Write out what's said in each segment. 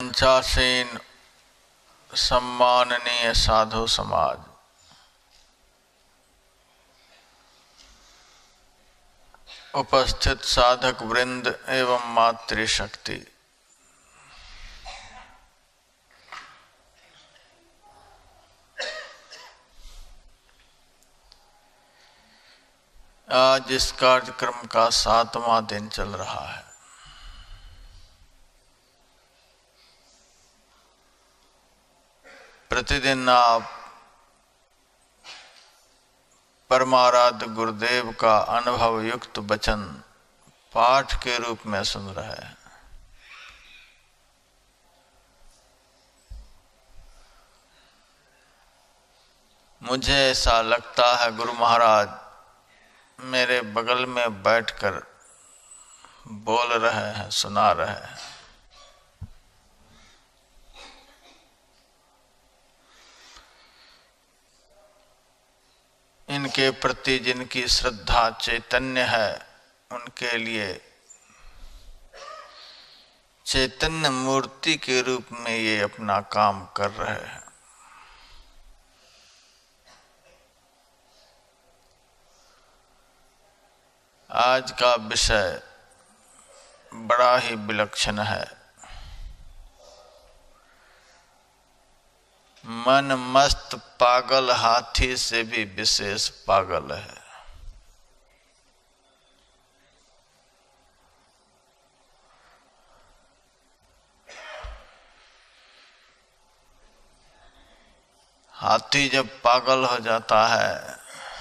पंचासीन सम्माननीय साधु समाज, उपस्थित साधक वृंद एवं मातृशक्ति, आज इस कार्यक्रम का 7वां दिन चल रहा है। प्रतिदिन आप परमाराध्य गुरुदेव का अनुभव युक्त वचन पाठ के रूप में सुन रहे हैं। मुझे ऐसा लगता है गुरु महाराज मेरे बगल में बैठकर बोल रहे हैं, सुना रहे हैं। इनके प्रति जिनकी श्रद्धा चैतन्य है, उनके लिए चैतन्य मूर्ति के रूप में ये अपना काम कर रहे हैं। आज का विषय बड़ा ही विलक्षण है। मन मस्त पागल हाथी से भी विशेष पागल है। हाथी जब पागल हो जाता है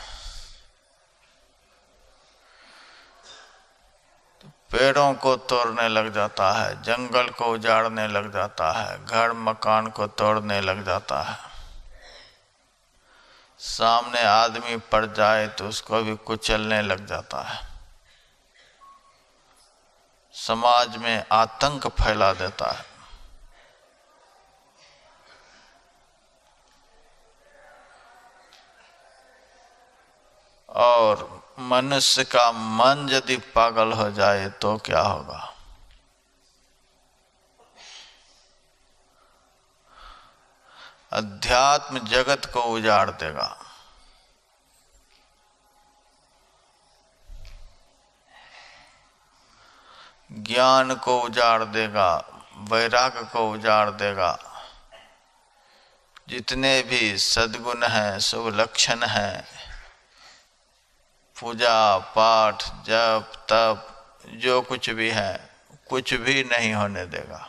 तो पेड़ों को तोड़ने लग जाता है, जंगल को उजाड़ने लग जाता है, घर मकान को तोड़ने लग जाता है। सामने आदमी पड़ जाए तो उसको भी कुचलने लग जाता है। समाज में आतंक फैला देता है। और मनुष्य का मन यदि पागल हो जाए तो क्या होगा? अध्यात्म जगत को उजाड़ देगा। ज्ञान को उजाड़ देगा, वैराग्य को उजाड़ देगा। जितने भी सद्गुण हैं, शुभ लक्षण हैं, पूजा पाठ जप तप जो कुछ भी है, कुछ भी नहीं होने देगा।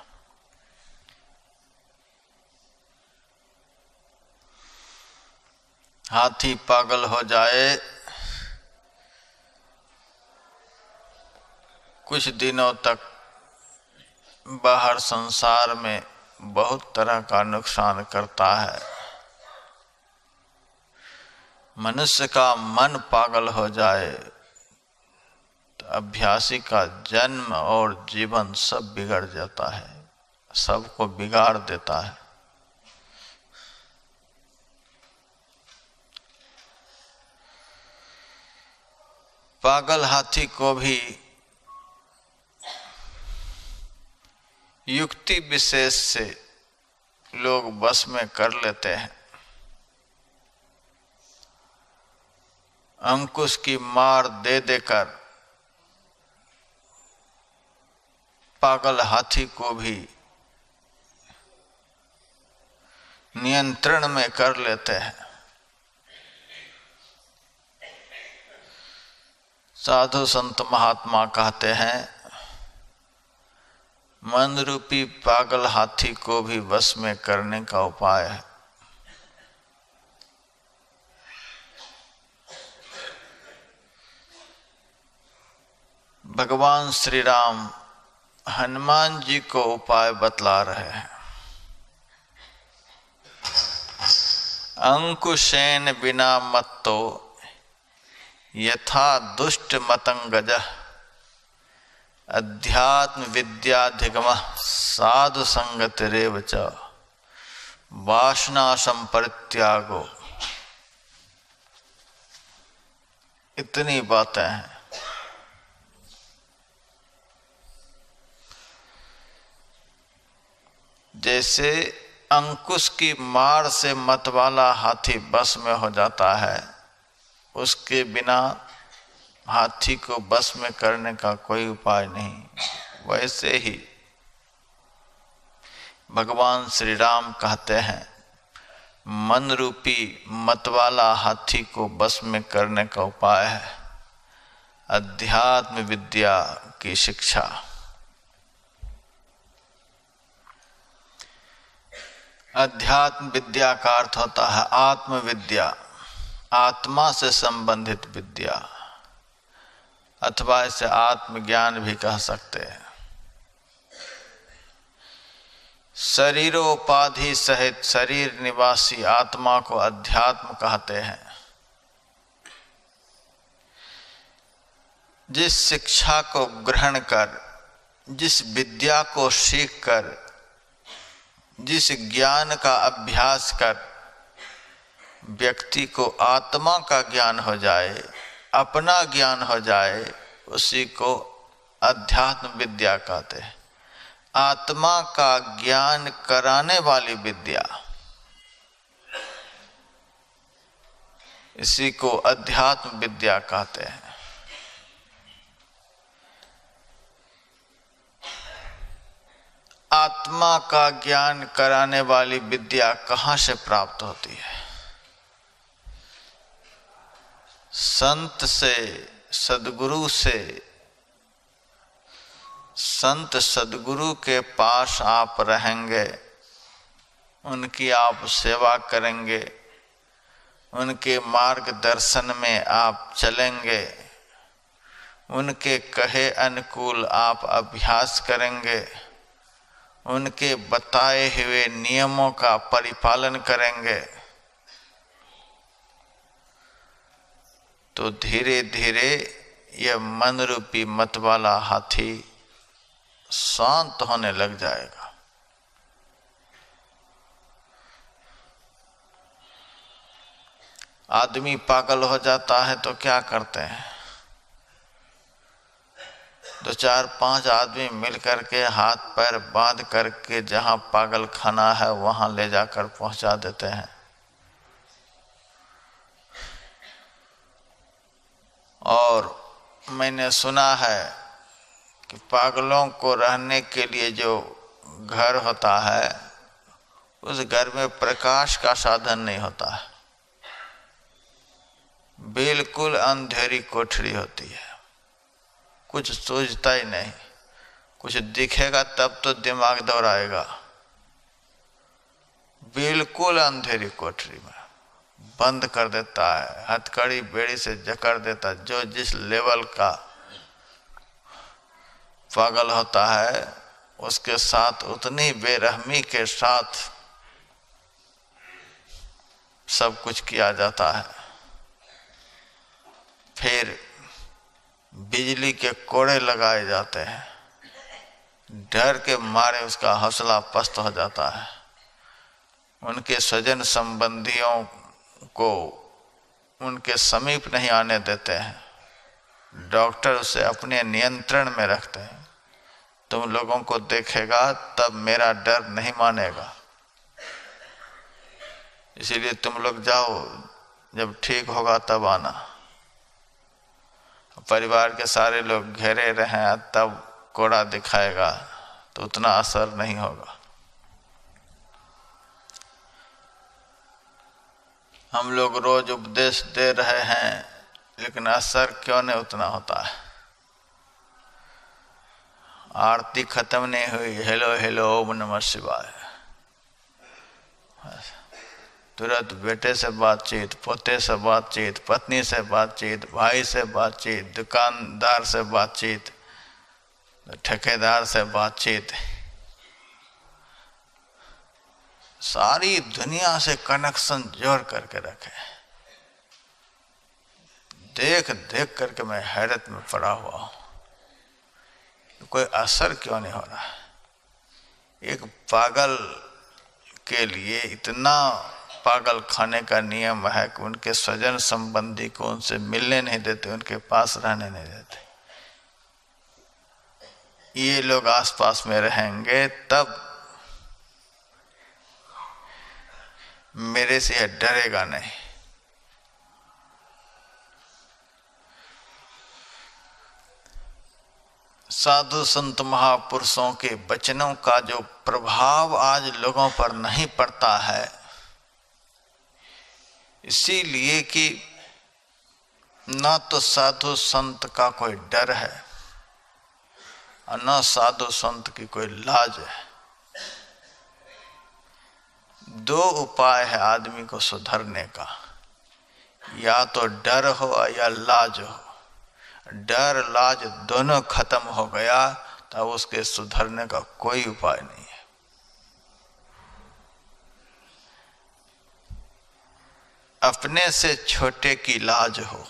हाथी पागल हो जाए, कुछ दिनों तक बाहर संसार में बहुत तरह का नुकसान करता है। मनुष्य का मन पागल हो जाए तो अभ्यासी का जन्म और जीवन सब बिगड़ जाता है, सबको बिगाड़ देता है। पागल हाथी को भी युक्ति विशेष से लोग बस में कर लेते हैं। अंकुश की मार दे देकर पागल हाथी को भी नियंत्रण में कर लेते हैं। साधु संत महात्मा कहते हैं, मन रूपी पागल हाथी को भी वश में करने का उपाय है। भगवान श्री राम हनुमान जी को उपाय बतला रहे हैं। अंकुशेन बिना मत्तो यथा दुष्ट मतंगजः अध्यात्म विद्याधिगमः साधु संगतिरेव च वासना संपरित्यागो। इतनी बातें हैं। जैसे अंकुश की मार से मतवाला हाथी बस में हो जाता है, उसके बिना हाथी को बस में करने का कोई उपाय नहीं, वैसे ही भगवान श्री राम कहते हैं मन रूपी मतवाला हाथी को बस में करने का उपाय है अध्यात्म विद्या की शिक्षा। अध्यात्म विद्या का अर्थ होता है आत्म विद्या, आत्मा से संबंधित विद्या, अथवा इसे आत्मज्ञान भी कह सकते हैं। शरीरोपाधि सहित शरीर निवासी आत्मा को अध्यात्म कहते हैं। जिस शिक्षा को ग्रहण कर, जिस विद्या को सीख कर, जिस ज्ञान का अभ्यास कर व्यक्ति को आत्मा का ज्ञान हो जाए, अपना ज्ञान हो जाए, उसी को अध्यात्म विद्या कहते हैं। आत्मा का ज्ञान कराने वाली विद्या, इसी को अध्यात्म विद्या कहते हैं। आत्मा का ज्ञान कराने वाली विद्या कहाँ से प्राप्त होती है? संत से, सद्गुरु से। संत सद्गुरु के पास आप रहेंगे, उनकी आप सेवा करेंगे, उनके मार्गदर्शन में आप चलेंगे, उनके कहे अनुकूल आप अभ्यास करेंगे, उनके बताए हुए नियमों का परिपालन करेंगे, तो धीरे धीरे यह मन रूपी मत वाला हाथी शांत होने लग जाएगा। आदमी पागल हो जाता है तो क्या करते हैं? 2, 4, 5 आदमी मिलकर के हाथ पैर बांध करके जहां पागल खाना है वहां ले जाकर पहुंचा देते हैं। और मैंने सुना है कि पागलों को रहने के लिए जो घर होता है, उस घर में प्रकाश का साधन नहीं होता है, बिल्कुल अंधेरी कोठरी होती है, कुछ सूझता ही नहीं। कुछ दिखेगा तब तो दिमाग दौड़ाएगा। बिल्कुल अंधेरी कोठरी में बंद कर देता है, हथकड़ी बेड़ी से जकड़ देता। जो जिस लेवल का पागल होता है उसके साथ उतनी बेरहमी के साथ सब कुछ किया जाता है। फिर बिजली के कोड़े लगाए जाते हैं, डर के मारे उसका हौसला पस्त हो जाता है। उनके स्वजन संबंधियों को उनके समीप नहीं आने देते हैं। डॉक्टर उसे अपने नियंत्रण में रखते हैं। तुम लोगों को देखेगा तब मेरा डर नहीं मानेगा, इसीलिए तुम लोग जाओ, जब ठीक होगा तब आना। परिवार के सारे लोग घेरे रहे तब कोड़ा दिखाएगा तो उतना असर नहीं होगा। हम लोग रोज उपदेश दे रहे हैं लेकिन असर क्यों नहीं उतना होता है? आरती खत्म नहीं हुई, हेलो हेलो ओम नमः शिवाय, तुरंत बेटे से बातचीत, पोते से बातचीत, पत्नी से बातचीत, भाई से बातचीत, दुकानदार से बातचीत, ठेकेदार से बातचीत, सारी दुनिया से कनेक्शन जोड़ करके रखे। देख देख करके मैं हैरत में पड़ा हुआ हूं, कोई असर क्यों नहीं हो रहा? एक पागल के लिए इतना पागल खाने का नियम है कि उनके स्वजन संबंधी को उनसे मिलने नहीं देते, उनके पास रहने नहीं देते। ये लोग आसपास में रहेंगे तब मेरे से यह डरेगा नहीं। साधु संत महापुरुषों के वचनों का जो प्रभाव आज लोगों पर नहीं पड़ता है, इसीलिए कि न तो साधु संत का कोई डर है और न साधु संत की कोई लाज है। दो उपाय है आदमी को सुधरने का, या तो डर हो या लाज हो। डर लाज दोनों खत्म हो गया तब उसके सुधरने का कोई उपाय नहीं है। अपने से छोटे की लाज हो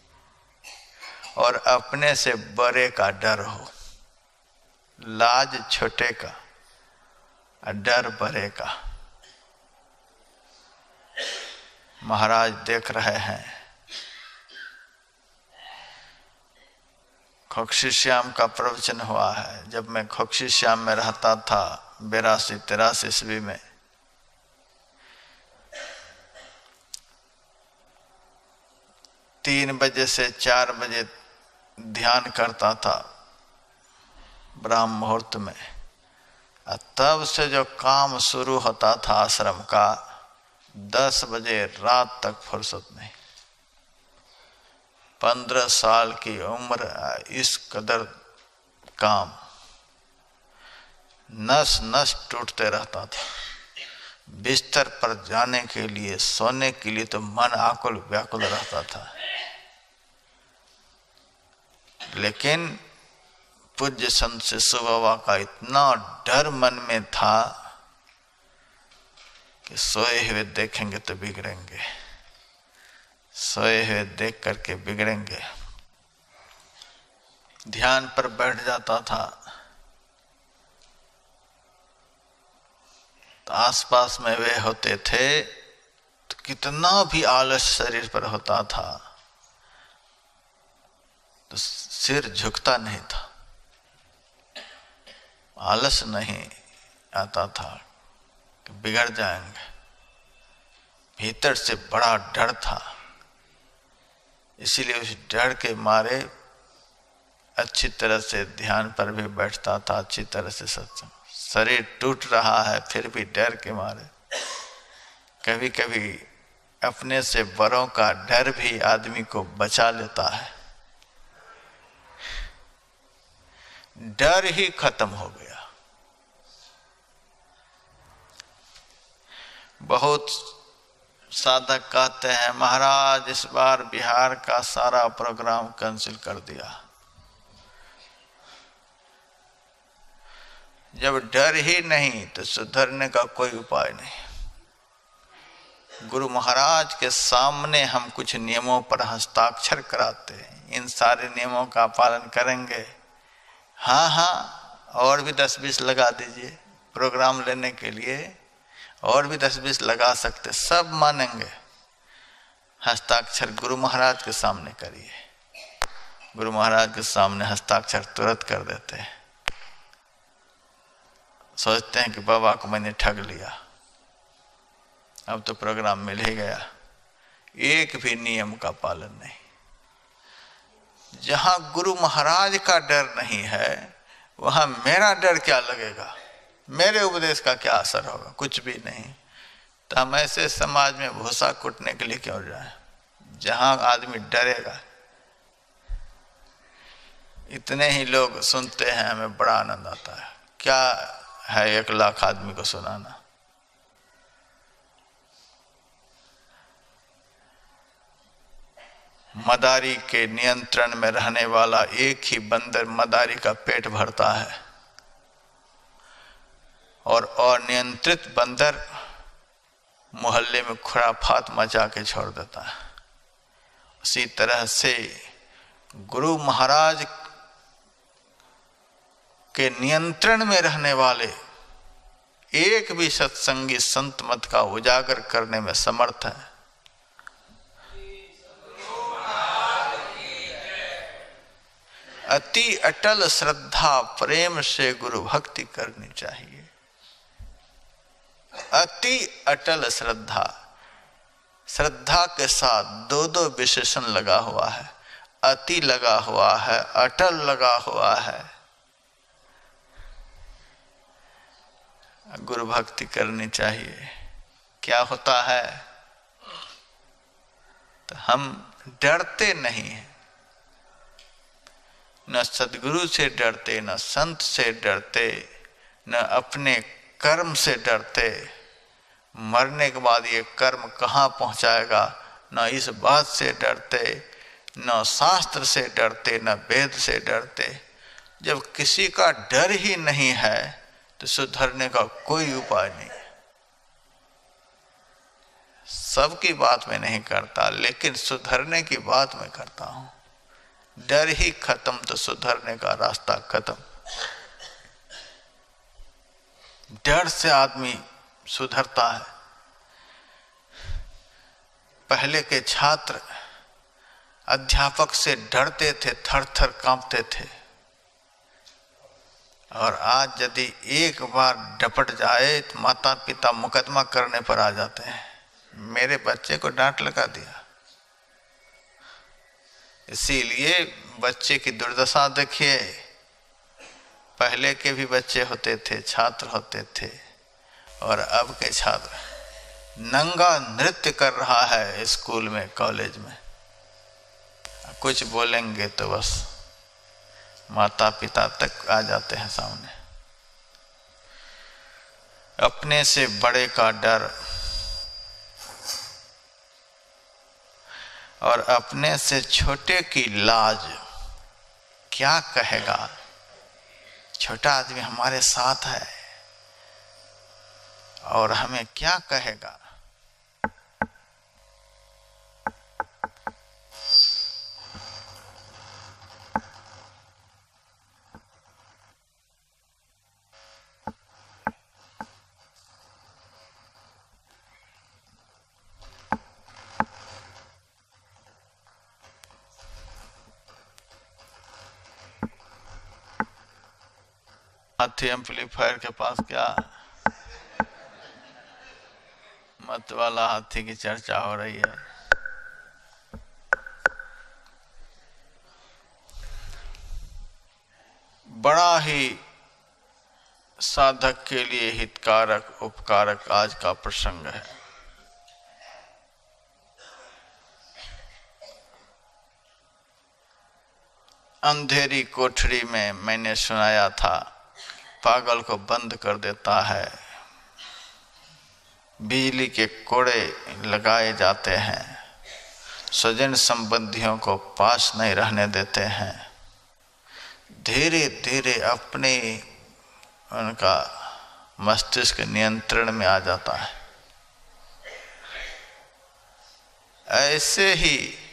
और अपने से बड़े का डर हो। लाज छोटे का और डर बड़े का। महाराज देख रहे हैं, खोक्षी श्याम का प्रवचन हुआ है। जब मैं खोक्षी श्याम में रहता था 82-83 ईस्वी में, तीन बजे से 4 बजे ध्यान करता था ब्राह्म मुहूर्त में। तब से जो काम शुरू होता था आश्रम का, 10 बजे रात तक फुर्सत नहीं। 15 साल की उम्र, इस कदर काम, नस नस टूटते रहता था। बिस्तर पर जाने के लिए, सोने के लिए तो मन आकुल व्याकुल रहता था। लेकिन पूज्य संत शिशु बाबा का इतना डर मन में था कि सोए हुए देखेंगे तो बिगड़ेंगे, सोए हुए देख करके बिगड़ेंगे। ध्यान पर बैठ जाता था तो आसपास में वे होते थे तो कितना भी आलस शरीर पर होता था तो सिर झुकता नहीं था, आलस नहीं आता था कि बिगड़ जाएंगे। भीतर से बड़ा डर था, इसीलिए उस डर के मारे अच्छी तरह से ध्यान पर भी बैठता था, अच्छी तरह से सत्संग। शरीर टूट रहा है फिर भी डर के मारे। कभी कभी अपने से बड़ों का डर भी आदमी को बचा लेता है। डर ही खत्म हो गया। बहुत साधक कहते हैं महाराज इस बार बिहार का सारा प्रोग्राम कैंसिल कर दिया। जब डर ही नहीं तो सुधरने का कोई उपाय नहीं। गुरु महाराज के सामने हम कुछ नियमों पर हस्ताक्षर कराते हैं, इन सारे नियमों का पालन करेंगे। हाँ हाँ, और भी 10-20 लगा दीजिए प्रोग्राम लेने के लिए, और भी 10-20 लगा सकते, सब मानेंगे। हस्ताक्षर गुरु महाराज के सामने करिए। गुरु महाराज के सामने हस्ताक्षर तुरंत कर देते हैं। सोचते हैं कि बाबा को मैंने ठग लिया, अब तो प्रोग्राम मिल ही गया। एक भी नियम का पालन नहीं। जहां गुरु महाराज का डर नहीं है वहां मेरा डर क्या लगेगा, मेरे उपदेश का क्या असर होगा, कुछ भी नहीं। तो हम ऐसे समाज में भूसा कूटने के लिए क्यों जाए जहां आदमी डरेगा। इतने ही लोग सुनते हैं, हमें बड़ा आनंद आता है। क्या है 1 लाख आदमी को सुनाना। मदारी के नियंत्रण में रहने वाला एक ही बंदर मदारी का पेट भरता है और अनियंत्रित बंदर मोहल्ले में खुराफात मचा के छोड़ देता है। उसी तरह से गुरु महाराज के नियंत्रण में रहने वाले एक भी सत्संगी संत मत का उजागर करने में समर्थ है। अति अटल श्रद्धा प्रेम से गुरु भक्ति करनी चाहिए। अति अटल श्रद्धा, श्रद्धा के साथ दो दो विशेषण लगा हुआ है, अति लगा हुआ है, अटल लगा हुआ है। गुरु भक्ति करनी चाहिए। क्या होता है, तो हम डरते नहीं हैं, न सद्गुरु से डरते, न संत से डरते, न अपने कर्म से डरते। मरने के बाद ये कर्म कहाँ पहुंचाएगा, न इस बात से डरते, न शास्त्र से डरते, न वेद से डरते। जब किसी का डर ही नहीं है तो सुधरने का कोई उपाय नहीं है। सबकी बात मैं नहीं करता, लेकिन सुधरने की बात मैं करता हूं। डर ही खत्म तो सुधरने का रास्ता खत्म। डर से आदमी सुधरता है। पहले के छात्र अध्यापक से डरते थे, थर थर कांपते थे, और आज यदि एक बार डपट जाए तो माता पिता मुकदमा करने पर आ जाते हैं। मेरे बच्चे को डांट लगा दिया। इसीलिए बच्चे की दुर्दशा देखिए। पहले के भी बच्चे होते थे, छात्र होते थे, और अब के छात्र नंगा नृत्य कर रहा है स्कूल में, कॉलेज में। कुछ बोलेंगे तो बस माता पिता तक आ जाते हैं सामने। अपने से बड़े का डर और अपने से छोटे की लाज। क्या कहेगा, छोटा आदमी हमारे साथ है और हमें क्या कहेगा। हाथी एम्पलीफायर के पास क्या मत वाला हाथी की चर्चा हो रही है। बड़ा ही साधक के लिए हितकारक उपकारक आज का प्रसंग है। अंधेरी कोठरी में मैंने सुनाया था, पागल को बंद कर देता है, बिजली के कोड़े लगाए जाते हैं, स्वजन संबंधियों को पास नहीं रहने देते हैं, धीरे धीरे अपने उनका मस्तिष्क नियंत्रण में आ जाता है। ऐसे ही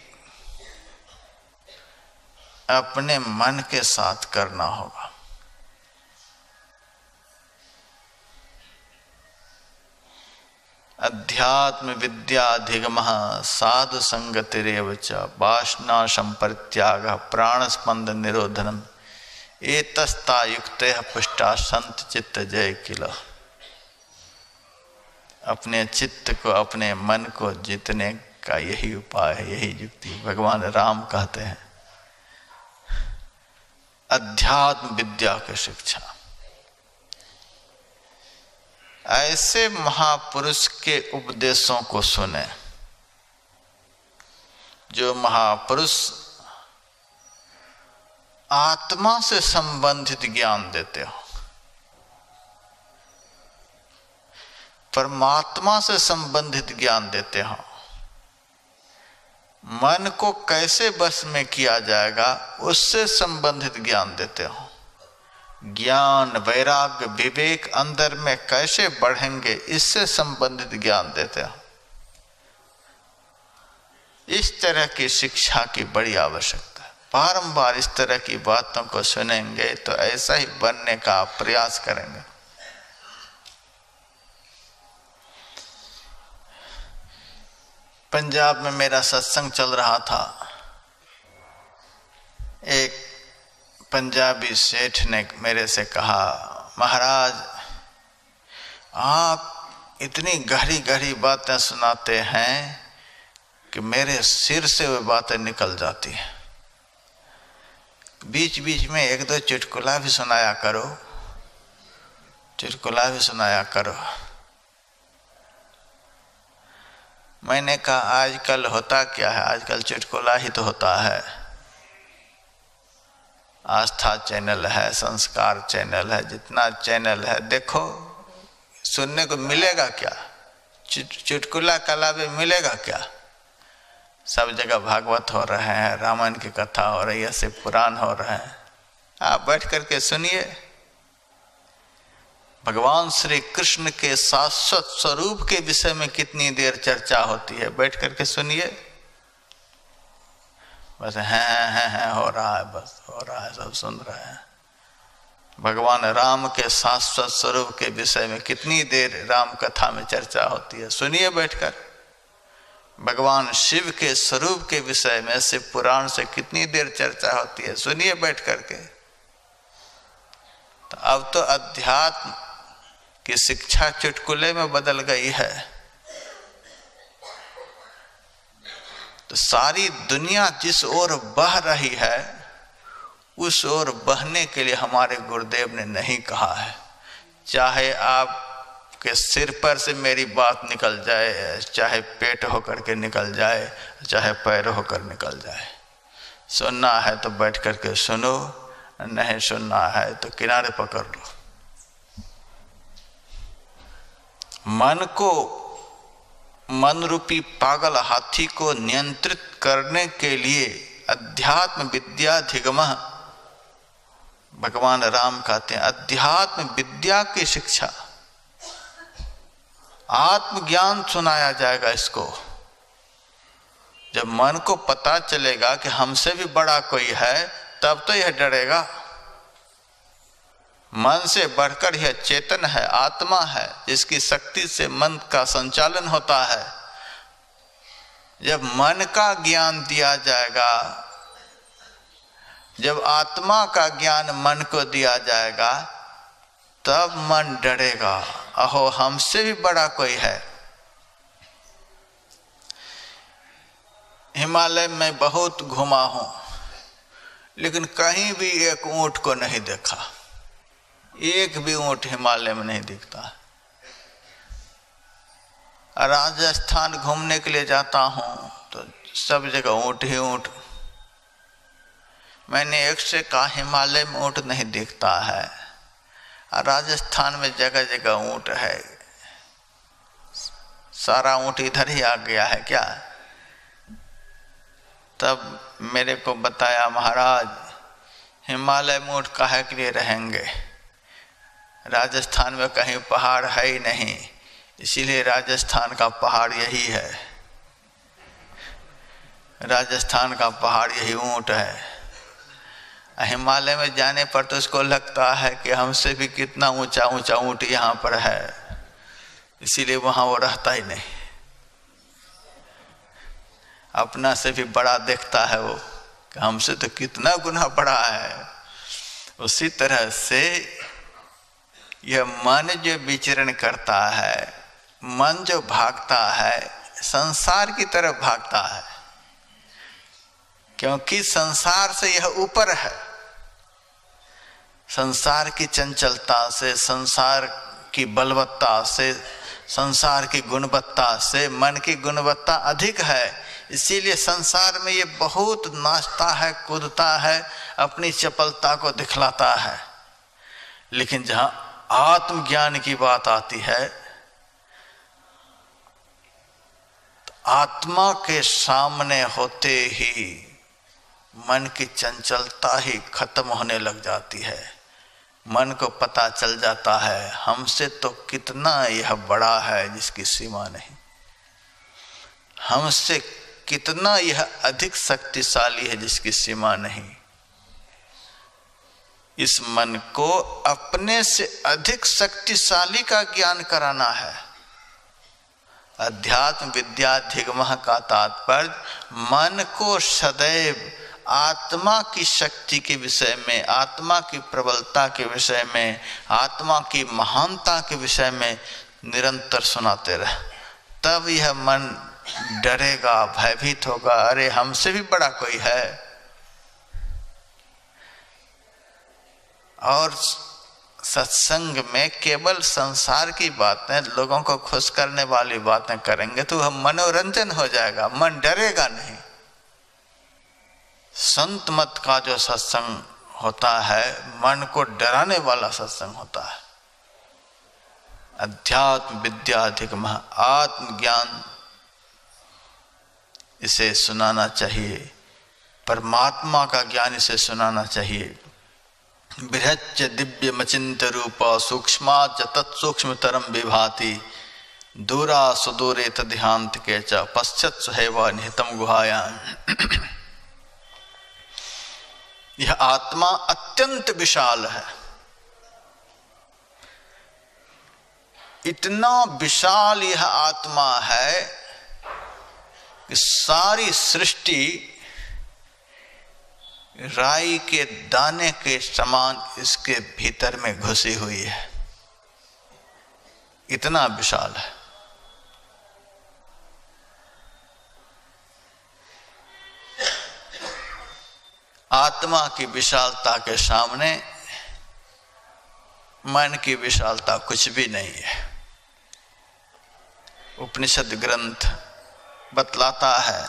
अपने मन के साथ करना होगा। अध्यात्म विद्याधिगमः साधु संगतिरेव च वासना संपरित्यागः प्राणस्पंद निरोधनम् एतस्ता युक्तः पुष्टा संत चित्त जय किल। अपने चित्त को, अपने मन को जीतने का यही उपाय है, यही युक्ति भगवान राम कहते हैं। अध्यात्म विद्या की शिक्षा। ऐसे महापुरुष के उपदेशों को सुने, जो महापुरुष आत्मा से संबंधित ज्ञान देते हो, परमात्मा से संबंधित ज्ञान देते हो। मन को कैसे बस में किया जाएगा उससे संबंधित ज्ञान देते हो। ज्ञान, वैराग्य, विवेक अंदर में कैसे बढ़ेंगे इससे संबंधित ज्ञान देते हो। इस तरह की शिक्षा की बड़ी आवश्यकता है। बारंबार इस तरह की बातों को सुनेंगे तो ऐसा ही बनने का प्रयास करेंगे। पंजाब में मेरा सत्संग चल रहा था। एक पंजाबी सेठ ने मेरे से कहा, महाराज आप इतनी गहरी गहरी बातें सुनाते हैं कि मेरे सिर से वे बातें निकल जाती हैं। बीच बीच में एक दो चुटकुला भी सुनाया करो, चुटकुला भी सुनाया करो। मैंने कहा आजकल होता क्या है, आजकल चुटकुला ही तो होता है। आस्था चैनल है, संस्कार चैनल है, जितना चैनल है देखो, सुनने को मिलेगा क्या? चुटकुला कला भी मिलेगा क्या? सब जगह भागवत हो रहे हैं, रामायण की कथा हो रही है, शिव पुराण हो रहे हैं। आप बैठ करके सुनिए। भगवान श्री कृष्ण के शाश्वत स्वरूप के विषय में कितनी देर चर्चा होती है, बैठ करके सुनिए। बस हैं हो रहा है, बस हो रहा है, सब सुन रहे हैं। भगवान राम के शाश्वत स्वरूप के विषय में कितनी देर राम कथा में चर्चा होती है, सुनिए बैठकर। भगवान शिव के स्वरूप के विषय में शिव पुराण से कितनी देर चर्चा होती है, सुनिए बैठ करके। तो अब तो अध्यात्म की शिक्षा चुटकुले में बदल गई है। तो सारी दुनिया जिस ओर बह रही है उस ओर बहने के लिए हमारे गुरुदेव ने नहीं कहा है। चाहे आपके सिर पर से मेरी बात निकल जाए, चाहे पेट होकर के निकल जाए, चाहे पैर होकर निकल जाए, सुनना है तो बैठ करके सुनो, नहीं सुनना है तो किनारे पकड़ लो। मन रूपी पागल हाथी को नियंत्रित करने के लिए अध्यात्म विद्याधिगमः, भगवान राम कहते हैं अध्यात्म विद्या की शिक्षा, आत्मज्ञान सुनाया जाएगा इसको। जब मन को पता चलेगा कि हमसे भी बड़ा कोई है, तब तो यह डरेगा। मन से बढ़कर यह चेतन है, आत्मा है, जिसकी शक्ति से मन का संचालन होता है। जब मन का ज्ञान दिया जाएगा, जब आत्मा का ज्ञान मन को दिया जाएगा, तब मन डरेगा, अहो हमसे भी बड़ा कोई है। हिमालय में बहुत घुमा हूं, लेकिन कहीं भी एक ऊंट को नहीं देखा। एक भी ऊंट हिमालय में नहीं दिखता। राजस्थान घूमने के लिए जाता हूं तो सब जगह ऊंट ही ऊंट। मैंने एक से कहा हिमालय में ऊंट नहीं दिखता है, राजस्थान में जगह जगह ऊंट है। सारा ऊंट इधर ही आ गया है क्या? तब मेरे को बताया महाराज, हिमालय में ऊंट काहे के लिए रहेंगे, राजस्थान में कहीं पहाड़ है ही नहीं, इसीलिए राजस्थान का पहाड़ यही है। राजस्थान का पहाड़ यही ऊंट है। हिमालय में जाने पर तो उसको लगता है कि हमसे भी कितना ऊंचा ऊंचा ऊंट यहाँ पर है, इसीलिए वहाँ वो रहता ही नहीं। अपना से भी बड़ा देखता है वो कि हमसे तो कितना गुना बड़ा है। उसी तरह से यह मन जो विचरण करता है, मन जो भागता है, संसार की तरफ भागता है, क्योंकि संसार से यह ऊपर है। संसार की चंचलता से, संसार की बलवत्ता से, संसार की गुणवत्ता से मन की गुणवत्ता अधिक है। इसीलिए संसार में ये बहुत नाचता है, कूदता है, अपनी चपलता को दिखलाता है। लेकिन जहां आत्मज्ञान की बात आती है, तो आत्मा के सामने होते ही मन की चंचलता ही खत्म होने लग जाती है। मन को पता चल जाता है हमसे तो कितना यह बड़ा है जिसकी सीमा नहीं, हमसे कितना यह अधिक शक्तिशाली है जिसकी सीमा नहीं। इस मन को अपने से अधिक शक्तिशाली का ज्ञान कराना है। अध्यात्म विद्याधिगमः का तात्पर्य मन को सदैव आत्मा की शक्ति के विषय में, आत्मा की प्रबलता के विषय में, आत्मा की महानता के विषय में निरंतर सुनाते रहे, तब यह मन डरेगा, भयभीत होगा, अरे हमसे भी बड़ा कोई है। और सत्संग में केवल संसार की बातें, लोगों को खुश करने वाली बातें करेंगे तो वह मनोरंजन हो जाएगा, मन डरेगा नहीं। संतमत का जो सत्संग होता है मन को डराने वाला सत्संग होता है। अध्यात्म विद्या अधिगम, आत्मज्ञान इसे सुनाना चाहिए, परमात्मा का ज्ञान इसे सुनाना चाहिए। बृहच्च दिव्य मचिंत रूप सूक्ष्माच तत्सूक्ष्मतरम विभाति दूरा सुदूरे तद्ध्यांत के च पश्चात सुहेवा निहितम गुहायां। यह आत्मा अत्यंत विशाल है, इतना विशाल यह आत्मा है कि सारी सृष्टि राई के दाने के समान इसके भीतर में घुसी हुई है, इतना विशाल है। आत्मा की विशालता के सामने मन की विशालता कुछ भी नहीं है। उपनिषद ग्रंथ बतलाता है,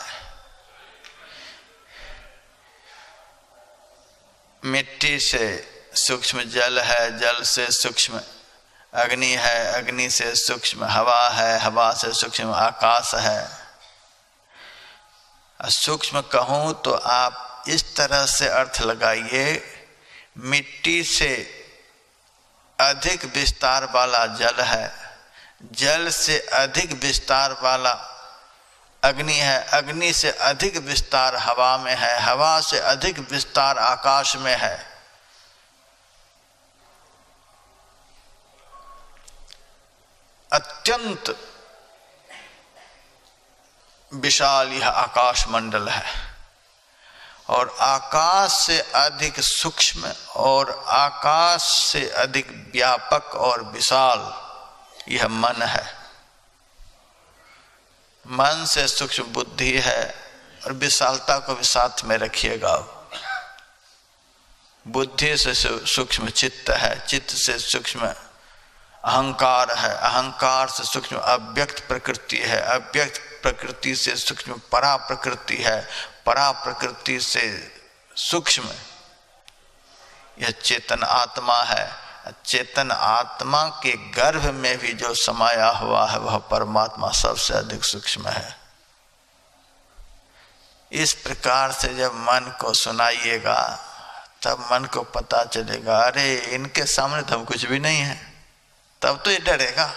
मिट्टी से सूक्ष्म जल है, जल से सूक्ष्म अग्नि है, अग्नि से सूक्ष्म हवा है, हवा से सूक्ष्म आकाश है। सूक्ष्म कहूं तो आप इस तरह से अर्थ लगाइए, मिट्टी से अधिक विस्तार वाला जल है, जल से अधिक विस्तार वाला अग्नि है, अग्नि से अधिक विस्तार हवा में है, हवा से अधिक विस्तार आकाश में है। अत्यंत विशाल यह आकाश मंडल है और आकाश से अधिक सूक्ष्म और आकाश से अधिक व्यापक और विशाल यह मन है। मन से सूक्ष्म बुद्धि है और विशालता को भी साथ में रखिएगा। बुद्धि से सूक्ष्म चित्त है, चित्त से सूक्ष्म अहंकार है, अहंकार से सूक्ष्म अव्यक्त प्रकृति है, अव्यक्त प्रकृति से सूक्ष्म परा प्रकृति है, परा प्रकृति से सूक्ष्म यह चेतन आत्मा है। चेतन आत्मा के गर्भ में भी जो समाया हुआ है वह परमात्मा सबसे अधिक सूक्ष्म है। इस प्रकार से जब मन को सुनाइएगा तब मन को पता चलेगा, अरे इनके सामने तो हम कुछ भी नहीं है, तब तो ये डरेगा।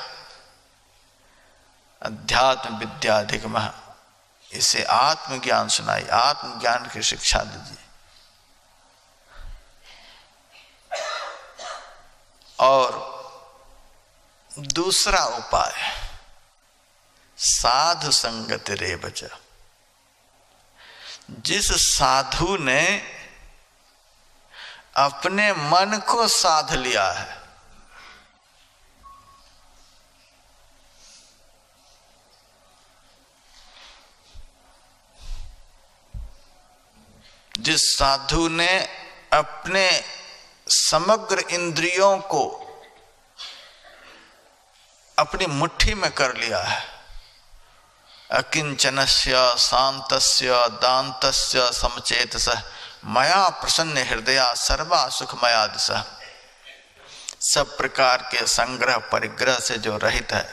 अध्यात्म विद्या अधिगम, इसे आत्मज्ञान सुनाइए, आत्मज्ञान की शिक्षा दीजिए। और दूसरा उपाय साधु संगति रेवच, जिस साधु ने अपने मन को साध लिया है, जिस साधु ने अपने समग्र इंद्रियों को अपनी मुट्ठी में कर लिया है, अकिंचनस्य शांतस्य दान्तस्य समचेतसः मया प्रसन्न हृदया सर्वा सुखमया दिशा, सब प्रकार के संग्रह परिग्रह से जो रहित है,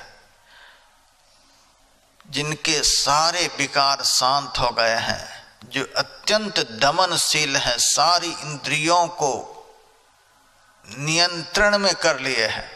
जिनके सारे विकार शांत हो गए हैं, जो अत्यंत दमनशील हैं, सारी इंद्रियों को नियंत्रण में कर लिए हैं,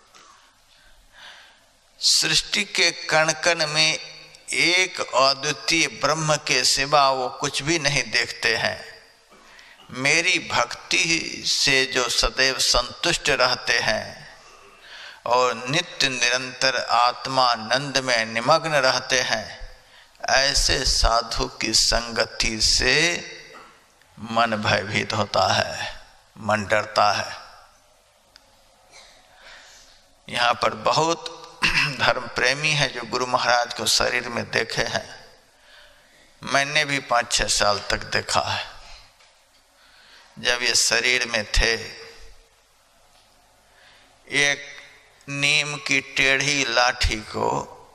सृष्टि के कण कण में एक अद्वितीय ब्रह्म के सिवा वो कुछ भी नहीं देखते हैं, मेरी भक्ति से जो सदैव संतुष्ट रहते हैं और नित्य निरंतर आत्मानंद में निमग्न रहते हैं, ऐसे साधु की संगति से मन भयभीत होता है, मन डरता है। यहाँ पर बहुत धर्म प्रेमी हैं जो गुरु महाराज को शरीर में देखे हैं, मैंने भी 5-6 साल तक देखा है। जब ये शरीर में थे, एक नीम की टेढ़ी लाठी को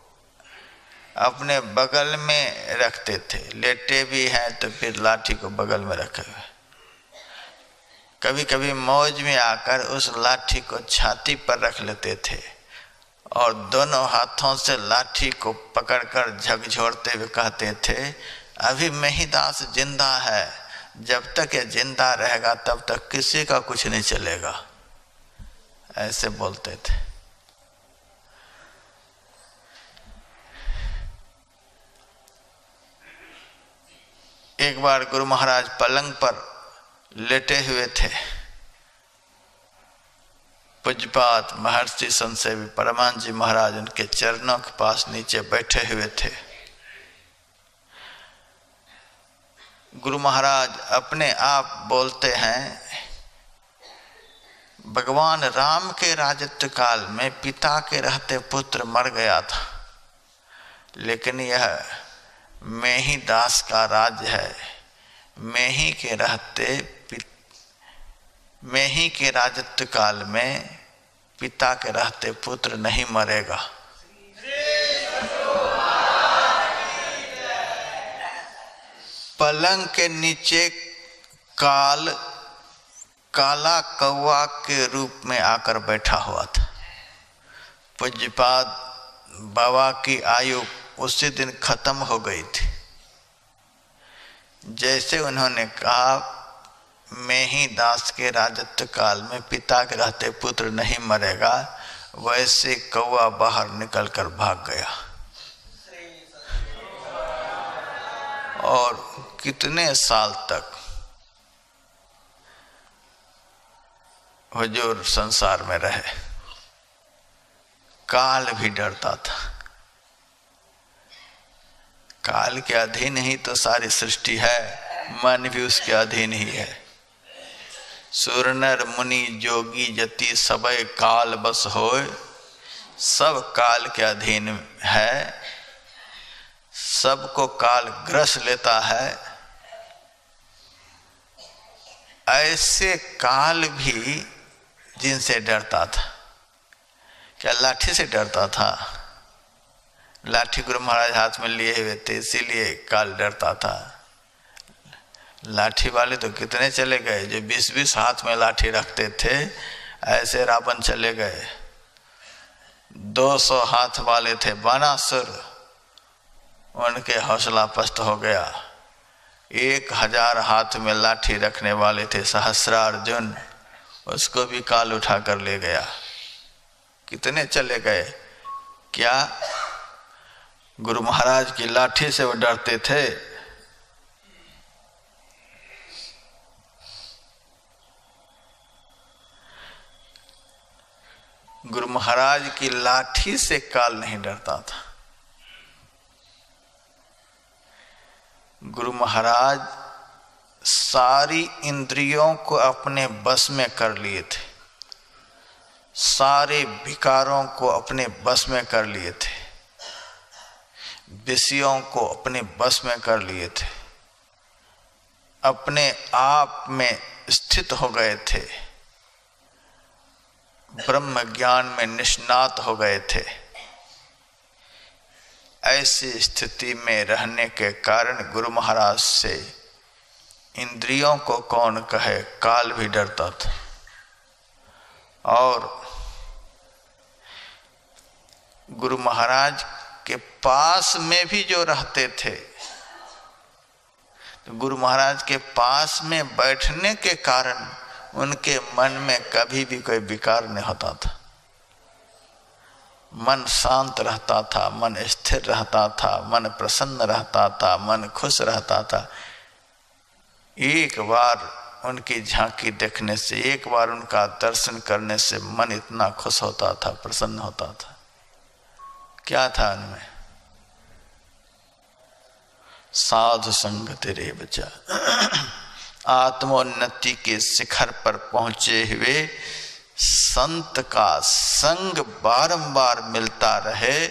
अपने बगल में रखते थे, लेटे भी हैं तो फिर लाठी को बगल में रखे हुए। कभी कभी मौज में आकर उस लाठी को छाती पर रख लेते थे और दोनों हाथों से लाठी को पकड़कर झकझोरते हुए कहते थे, अभी महिदास जिंदा है, जब तक ये जिंदा रहेगा तब तक किसी का कुछ नहीं चलेगा। ऐसे बोलते थे। एक बार गुरु महाराज पलंग पर लेटे हुए थे। पूज्यपाद महर्षि संत सेवी परमानंद जी महाराज उनके चरणों के पास नीचे बैठे हुए थे। गुरु महाराज अपने आप बोलते हैं, भगवान राम के राजत्व काल में पिता के रहते पुत्र मर गया था, लेकिन यह मैं ही दास का राज्य है। मैं ही के राजत्व काल में पिता के रहते पुत्र नहीं मरेगा। पलंग के नीचे काला कौवा के रूप में आकर बैठा हुआ था। पूज्यपाद बाबा की आयु उसी दिन खत्म हो गई थी। जैसे उन्होंने कहा, मैं ही दास के राजत्व काल में पिता के रहते पुत्र नहीं मरेगा, वैसे कौवा बाहर निकलकर भाग गया। और कितने साल तक हुजूर संसार में रहे। काल भी डरता था। काल के अधीन ही तो सारी सृष्टि है, मन भी उसके अधीन ही है। सुर नर मुनि जोगी जति सबय काल बस होय, सब काल के अधीन है, सबको काल ग्रस लेता है। ऐसे काल भी जिनसे डरता था। क्या लाठी से डरता था? लाठी गुरु महाराज हाथ में लिए हुए थे, इसीलिए काल डरता था। लाठी वाले तो कितने चले गए, जो 20-20 हाथ में लाठी रखते थे, ऐसे रावण चले गए। 200 हाथ वाले थे बानासुर, उनके हौसला पस्त हो गया। 1000 हाथ में लाठी रखने वाले थे सहस्रार्जुन, उसको भी काल उठा कर ले गया। कितने चले गए। क्या गुरु महाराज की लाठी से वो डरते थे? गुरु महाराज की लाठी से काल नहीं डरता था। गुरु महाराज सारी इंद्रियों को अपने बस में कर लिए थे, सारे विकारों को अपने बस में कर लिए थे, विषयों को अपने बस में कर लिए थे, अपने आप में स्थित हो गए थे, ब्रह्म ज्ञान में निष्णात हो गए थे। ऐसी स्थिति में रहने के कारण गुरु महाराज से इंद्रियों को कौन कहे, काल भी डरता था। और गुरु महाराज के पास में भी जो रहते थे, तो गुरु महाराज के पास में बैठने के कारण उनके मन में कभी भी कोई विकार नहीं होता था। मन शांत रहता था, मन स्थिर रहता था, मन प्रसन्न रहता था, मन खुश रहता था। एक बार उनकी झांकी देखने से, एक बार उनका दर्शन करने से मन इतना खुश होता था, प्रसन्न होता था। क्या था उनमें? साधु संग तेरे बचा। आत्मोन्नति के शिखर पर पहुंचे हुए संत का संग बारंबार मिलता रहे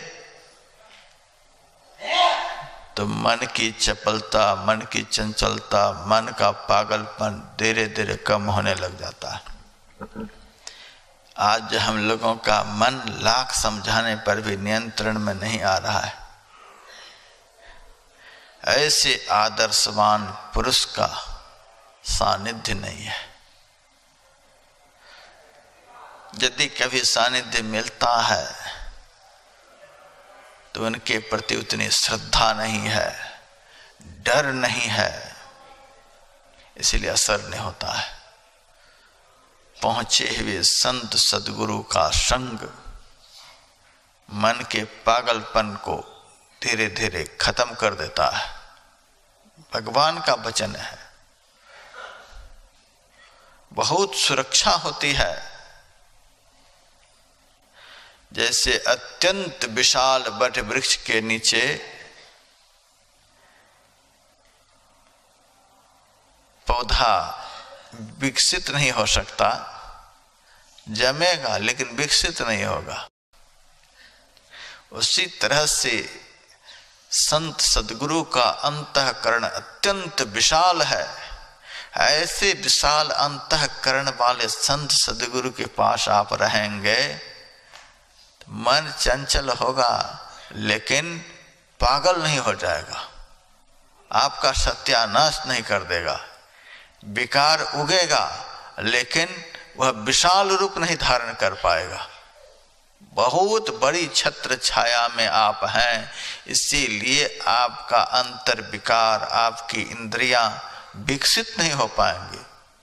तो मन की चपलता, मन की चंचलता, मन का पागलपन धीरे धीरे कम होने लग जाता है। आज हम लोगों का मन लाख समझाने पर भी नियंत्रण में नहीं आ रहा है। ऐसे आदर्शवान पुरुष का सानिध्य नहीं है। यदि कभी सानिध्य मिलता है तो उनके प्रति उतनी श्रद्धा नहीं है, डर नहीं है, इसलिए असर नहीं होता है। पहुंचे हुए संत सद्गुरु का संग मन के पागलपन को धीरे धीरे खत्म कर देता है। भगवान का वचन है। बहुत सुरक्षा होती है। जैसे अत्यंत विशाल वट वृक्ष के नीचे पौधा विकसित नहीं हो सकता, जमेगा लेकिन विकसित नहीं होगा। उसी तरह से संत सद्गुरु का अंतःकरण अत्यंत विशाल है। ऐसे विशाल अंतःकरण वाले संत सद्गुरु के पास आप रहेंगे, मन चंचल होगा लेकिन पागल नहीं हो जाएगा, आपका सत्यानाश नहीं कर देगा। विकार उगेगा लेकिन वह विशाल रूप नहीं धारण कर पाएगा। बहुत बड़ी छत्र छाया में आप हैं, इसीलिए आपका अंतर विकार, आपकी इंद्रियां विकसित नहीं हो पाएंगी।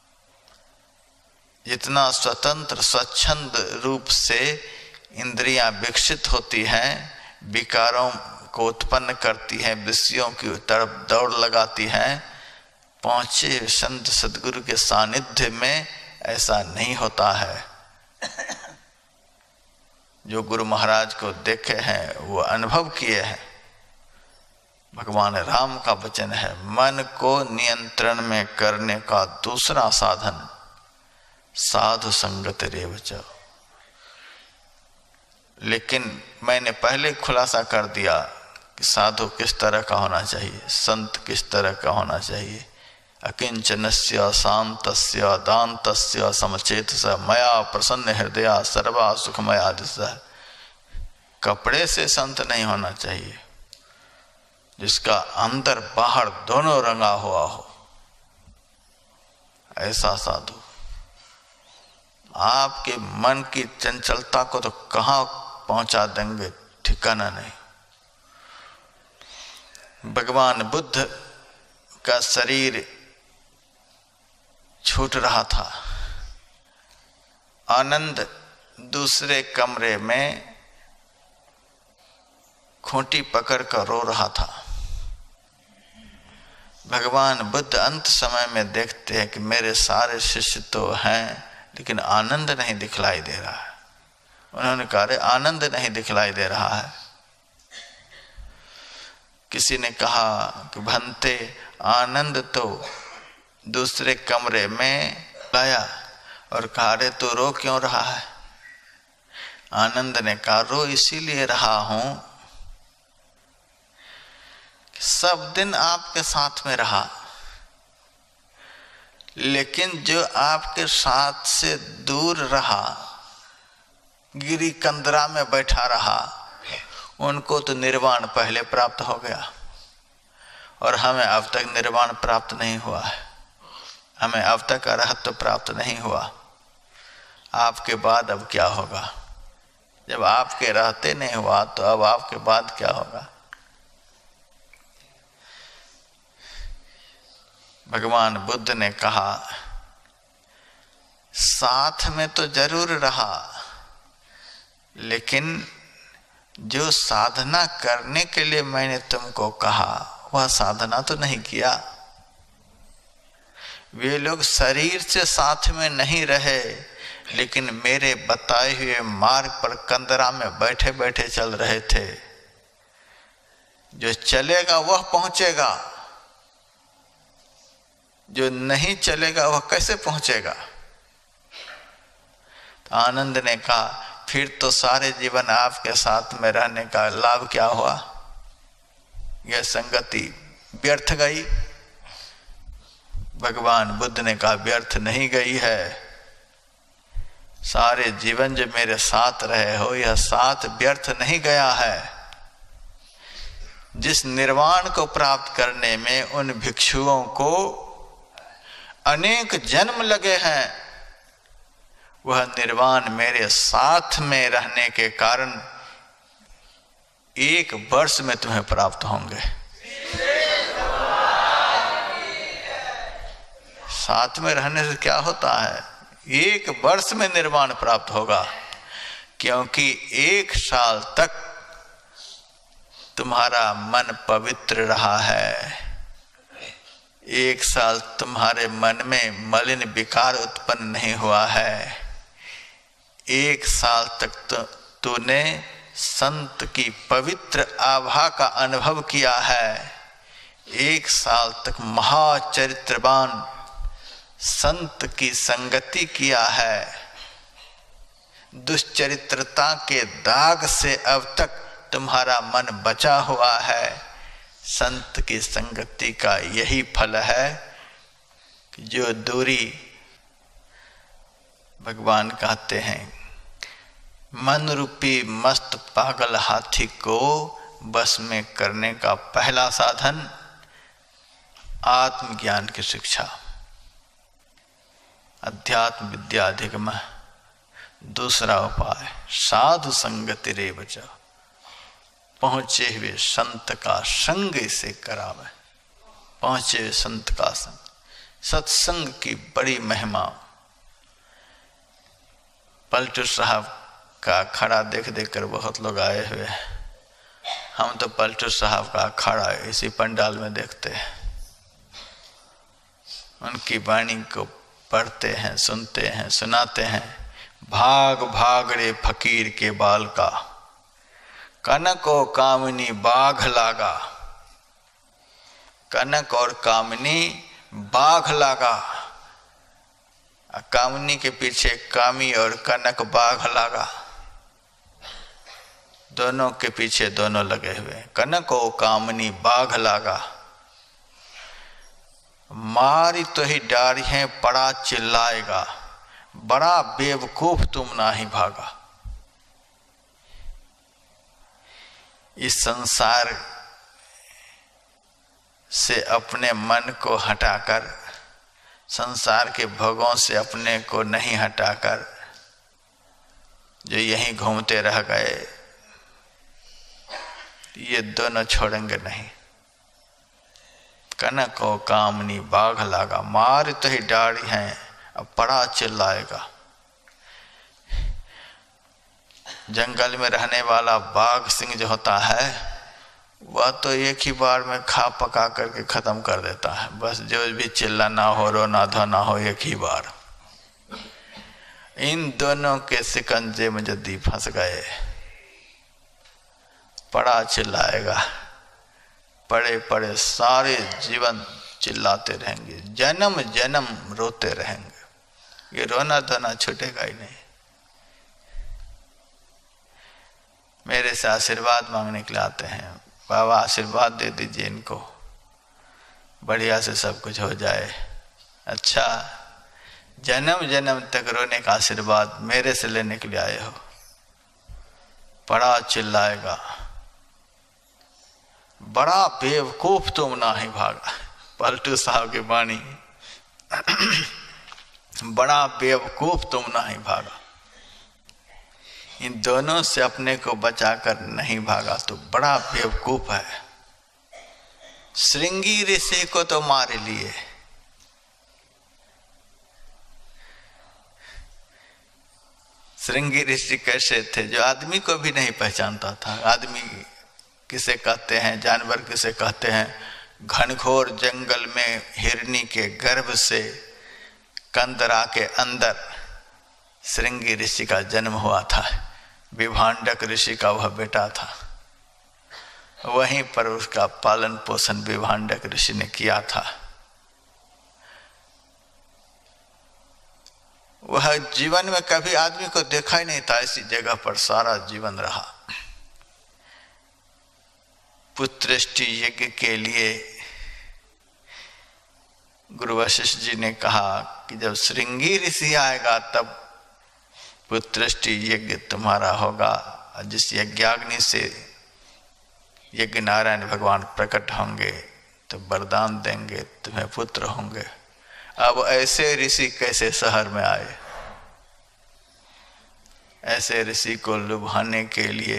जितना स्वतंत्र स्वच्छंद रूप से इंद्रियां विकसित होती हैं, विकारों को उत्पन्न करती हैं, विषयों की तरफ दौड़ लगाती हैं, पहुंचे संत सद्गुरु के सानिध्य में ऐसा नहीं होता है। जो गुरु महाराज को देखे हैं वो अनुभव किए हैं। भगवान राम का वचन है, मन को नियंत्रण में करने का दूसरा साधन साधु संगत रेव च। लेकिन मैंने पहले खुलासा कर दिया कि साधु किस तरह का होना चाहिए, संत किस तरह का होना चाहिए। अकिंचनस्य शांतस्य दान्तस्य समचेतस मया प्रसन्न हृदया सर्वा सुखमया दिशा। कपड़े से संत नहीं होना चाहिए, जिसका अंदर बाहर दोनों रंगा हुआ हो, ऐसा साधु। आपके मन की चंचलता को तो कहाँ पहुंचा देंगे, ठिकाना नहीं। भगवान बुद्ध का शरीर छूट रहा था। आनंद दूसरे कमरे में खूंटी पकड़ कर रो रहा था। भगवान बुद्ध अंत समय में देखते हैं कि मेरे सारे शिष्य तो हैं लेकिन आनंद नहीं दिखलाई दे रहा है। उन्होंने कहा, अरे आनंद नहीं दिखलाई दे रहा है। किसी ने कहा कि भंते आनंद तो दूसरे कमरे में लाया और कहा, अरे तो रो क्यों रहा है? आनंद ने कहा, रो इसीलिए रहा हूं कि सब दिन आपके साथ में रहा, लेकिन जो आपके साथ से दूर रहा, गिरी कंदरा में बैठा रहा, उनको तो निर्वाण पहले प्राप्त हो गया और हमें अब तक निर्वाण प्राप्त नहीं हुआ है। हमें अब तक अरहत्व प्राप्त नहीं हुआ। आपके बाद अब क्या होगा? जब आपके रहते नहीं हुआ तो अब आपके बाद क्या होगा? भगवान बुद्ध ने कहा, साथ में तो जरूर रहा, लेकिन जो साधना करने के लिए मैंने तुमको कहा वह साधना तो नहीं किया। वे लोग शरीर से साथ में नहीं रहे, लेकिन मेरे बताए हुए मार्ग पर कंदरा में बैठे बैठे चल रहे थे। जो चलेगा वह पहुंचेगा, जो नहीं चलेगा वह कैसे पहुंचेगा? तो आनंद ने कहा फिर तो सारे जीवन आपके साथ में रहने का लाभ क्या हुआ? यह संगति व्यर्थ गई। भगवान बुद्ध ने कहा व्यर्थ नहीं गई है, सारे जीवन जो मेरे साथ रहे हो यह साथ व्यर्थ नहीं गया है। जिस निर्वाण को प्राप्त करने में उन भिक्षुओं को अनेक जन्म लगे हैं, वह निर्वाण मेरे साथ में रहने के कारण 1 वर्ष में तुम्हें प्राप्त होंगे। साथ में रहने से क्या होता है? 1 वर्ष में निर्वाण प्राप्त होगा, क्योंकि 1 साल तक तुम्हारा मन पवित्र रहा है। 1 साल तुम्हारे मन में मलिन विकार उत्पन्न नहीं हुआ है। 1 साल तक तूने संत की पवित्र आभा का अनुभव किया है। 1 साल तक महाचरित्रवान संत की संगति किया है। दुश्चरित्रता के दाग से अब तक तुम्हारा मन बचा हुआ है। संत की संगति का यही फल है कि जो दूरी भगवान कहते हैं मन रूपी मस्त पागल हाथी को बस में करने का पहला साधन आत्मज्ञान की शिक्षा, अध्यात्म विद्या अधिगम। दूसरा उपाय साधु संगति रे बचा, पहुंचे हुए संत का संग इसे करावे। पहुंचे हुए संत का संग, सत्संग की बड़ी महिमा। पलटू साहब का अखाड़ा देख देख कर बहुत लोग आए हुए हैं। हम तो पलटू साहब का अखाड़ा इसी पंडाल में देखते हैं। उनकी वाणी को पढ़ते हैं, सुनते हैं, सुनाते हैं। भाग भाग रे फकीर के बाल का, कनक और कामिनी बाघ लागा। कनक और कामिनी बाघ लागा। कामिनी के पीछे कामी और कनक बाघ लागा। दोनों के पीछे दोनों लगे हुए। कनक और कामिनी बाघ लागा। मारी तो ही डारी है पड़ा चिल्लाएगा, बड़ा बेवकूफ तुम ना ही भागा। इस संसार से अपने मन को हटाकर, संसार के भोगों से अपने को नहीं हटाकर जो यहीं घूमते रह गए, ये दोनों छोड़ेंगे नहीं। कनक और कामनी बाघ लागा, मार तो ही डाढ़ी हैं अब पड़ा चिल्लाएगा। जंगल में रहने वाला बाघ सिंह जो होता है वह तो एक ही बार में खा पका करके खत्म कर देता है। बस जो भी चिल्लाना हो, रोना धोना हो, एक ही बार। इन दोनों के शिकंजे में यदि फंस गए, पड़ा चिल्लाएगा। पड़े पड़े सारे जीवन चिल्लाते रहेंगे, जन्म जन्म रोते रहेंगे। ये रोना धोना छूटेगा ही नहीं। मेरे से आशीर्वाद मांगने के लिए आते हैं, बाबा आशीर्वाद दे दीजिए इनको, बढ़िया से सब कुछ हो जाए। अच्छा, जन्म जन्म तक रोने का आशीर्वाद मेरे से लेने के लिए आए हो। पड़ा चिल्लाएगा, बड़ा बेवकूफ तुम ना ही भागा। पलटू साहब की वाणी, बड़ा बेवकूफ तुम ना ही भागा। इन दोनों से अपने को बचाकर नहीं भागा तो बड़ा बेवकूफ है। श्रृंगी ऋषि को तो मार लिए, श्रृंगी ऋषि कैसे थे? जो आदमी को भी नहीं पहचानता था। आदमी किसे कहते हैं, जानवर किसे कहते हैं? घनघोर जंगल में हिरनी के गर्भ से कंदरा के अंदर श्रृंगी ऋषि का जन्म हुआ था। विभांडक ऋषि का वह बेटा था। वहीं पर उसका पालन पोषण विभांडक ऋषि ने किया था। वह जीवन में कभी आदमी को देखा ही नहीं था, ऐसी जगह पर सारा जीवन रहा। पुत्रष्टि यज्ञ के लिए गुरु वशिष्ठ जी ने कहा कि जब श्रृंगी ऋषि आएगा तब पुत्रष्टि यज्ञ तुम्हारा होगा। जिस यज्ञाग्नि से यज्ञ नारायण भगवान प्रकट होंगे तो वरदान देंगे, तुम्हें पुत्र होंगे। अब ऐसे ऋषि कैसे शहर में आए? ऐसे ऋषि को लुभाने के लिए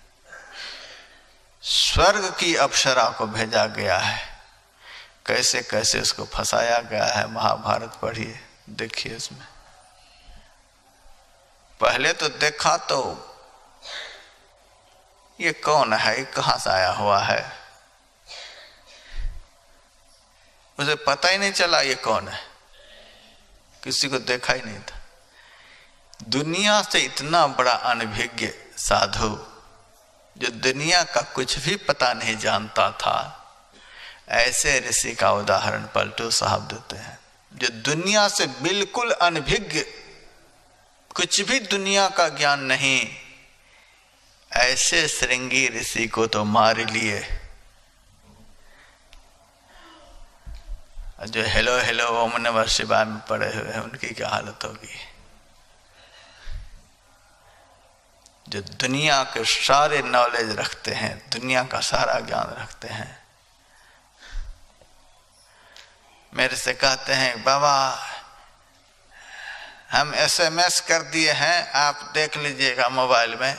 स्वर्ग की अप्सरा को भेजा गया है। कैसे कैसे उसको फंसाया गया है, महाभारत पढ़िए, देखिए। इसमें पहले तो देखा तो ये कौन है, कहां से आया हुआ है, उसे पता ही नहीं चला ये कौन है, किसी को देखा ही नहीं था। दुनिया से इतना बड़ा अनभिज्ञ साधु जो दुनिया का कुछ भी पता नहीं जानता था, ऐसे ऋषि का उदाहरण पलटू साहब देते हैं जो दुनिया से बिल्कुल अनभिज्ञ, कुछ भी दुनिया का ज्ञान नहीं। ऐसे श्रृंगी ऋषि को तो मार लिए। जो हेलो हेलो ओम नमः शिवाय में पड़े हुए हैं, उनकी क्या हालत होगी? जो दुनिया के सारे नॉलेज रखते हैं, दुनिया का सारा ज्ञान रखते हैं, मेरे से कहते हैं बाबा हम SMS कर दिए हैं, आप देख लीजिएगा मोबाइल में,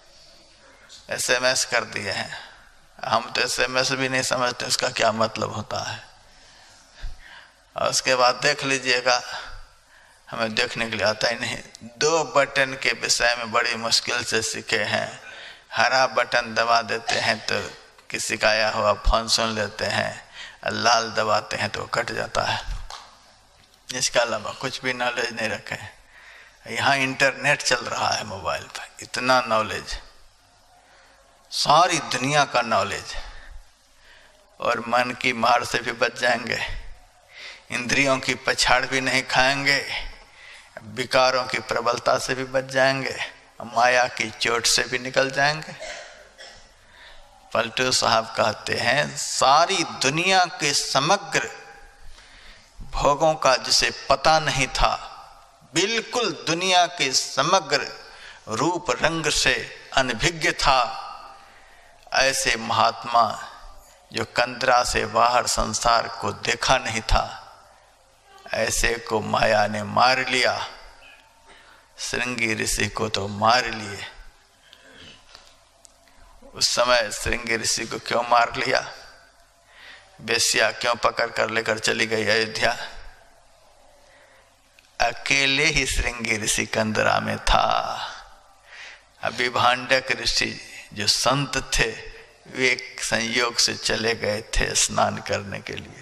SMS कर दिए हैं। हम तो SMS भी नहीं समझते उसका क्या मतलब होता है, और उसके बाद देख लीजिएगा, हमें देखने के लिए आता ही नहीं। 2 बटन के विषय में बड़ी मुश्किल से सीखे हैं। हरा बटन दबा देते हैं तो किसी का आया हुआ फोन सुन लेते हैं, लाल दबाते हैं तो कट जाता है। इसके अलावा कुछ भी नॉलेज नहीं रखे। यहाँ इंटरनेट चल रहा है मोबाइल पर, इतना नॉलेज, सारी दुनिया का नॉलेज। और मन की मार से भी बच जाएंगे, इंद्रियों की पछाड़ भी नहीं खाएंगे, विकारों की प्रबलता से भी बच जाएंगे, माया की चोट से भी निकल जाएंगे। पलटू साहब कहते हैं सारी दुनिया के समग्र भोगों का जिसे पता नहीं था, बिल्कुल दुनिया के समग्र रूप रंग से अनभिज्ञ था, ऐसे महात्मा जो कंदरा से बाहर संसार को देखा नहीं था, ऐसे को माया ने मार लिया। श्रृंगी ऋषि को तो मार लिए। उस समय श्रृंगी ऋषि को क्यों मार लिया? बेस्या क्यों पकड़ कर लेकर चली गई अयोध्या? अकेले ही श्रृंगी ऋषि कंदरा में था। अभी भांडक ऋषि जो संत थे वे संयोग से चले गए थे स्नान करने के लिए।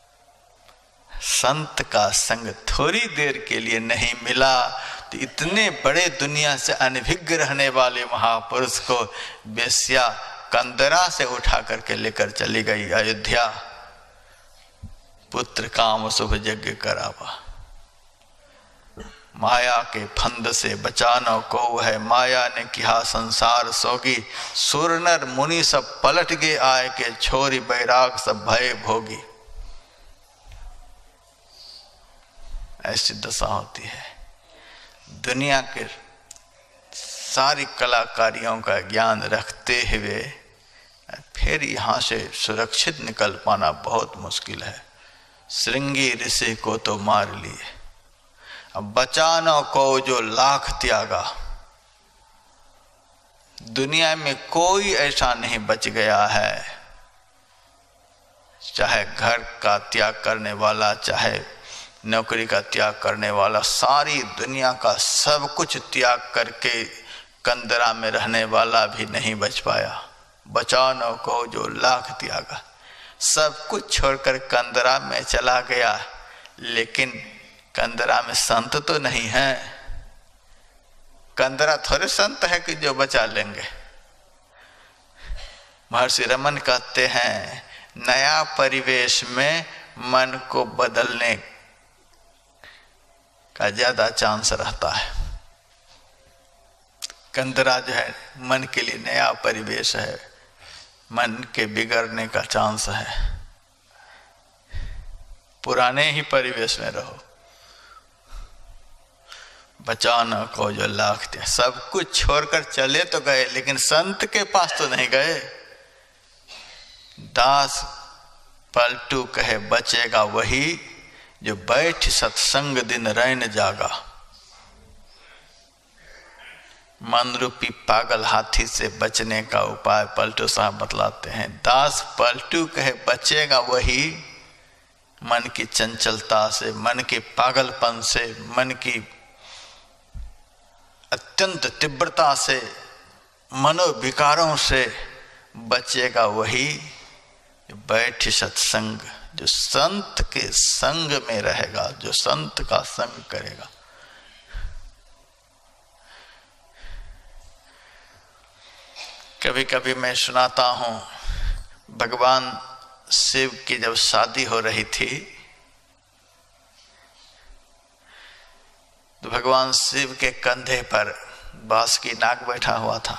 संत का संग थोड़ी देर के लिए नहीं मिला तो इतने बड़े दुनिया से अनभिज्ञ रहने वाले महापुरुष को बेस्या कंदरा से उठा करके लेकर चली गई अयोध्या। पुत्र काम शुभ यज्ञ करावा, माया के फंद से बचाना को है, माया ने किया संसार सोगी, सुर नर मुनि सब पलट गए आए के, छोरी बैराग सब भय भोगी। ऐसी दशा होती है। दुनिया के सारी कलाकारियों का ज्ञान रखते हुए फिर यहाँ से सुरक्षित निकल पाना बहुत मुश्किल है। श्रृंगी ऋषि को तो मार लिए, अब बचाना को जो लाख त्यागा। दुनिया में कोई ऐसा नहीं बच गया है, चाहे घर का त्याग करने वाला, चाहे नौकरी का त्याग करने वाला, सारी दुनिया का सब कुछ त्याग करके कंदरा में रहने वाला भी नहीं बच पाया। बचानो को जो लाख त्यागा, सब कुछ छोड़कर कंदरा में चला गया, लेकिन कंदरा में संत तो नहीं है। कंदरा थोड़े संत है कि जो बचा लेंगे। महर्षि रमन कहते हैं नया परिवेश में मन को बदलने का ज्यादा चांस रहता है। कंदरा जो है मन के लिए नया परिवेश है, मन के बिगड़ने का चांस है। पुराने ही परिवेश में रहो। बचाना को जो लाख थे, सब कुछ छोड़कर चले तो गए, लेकिन संत के पास तो नहीं गए। दास पलटू कहे बचेगा वही, जो बैठ सत्संग दिन रैन जागा। मन रूपी पागल हाथी से बचने का उपाय पलटू साहब बतलाते हैं। दास पलटू कहे बचेगा वही, मन की चंचलता से, मन के पागलपन से, मन की अत्यंत तीव्रता से, मनोविकारों से बचेगा वही, बैठ सत्संग, जो संत के संग में रहेगा, जो संत का संग करेगा। कभी कभी मैं सुनाता हूँ, भगवान शिव की जब शादी हो रही थी तो भगवान शिव के कंधे पर बांस की नाग बैठा हुआ था।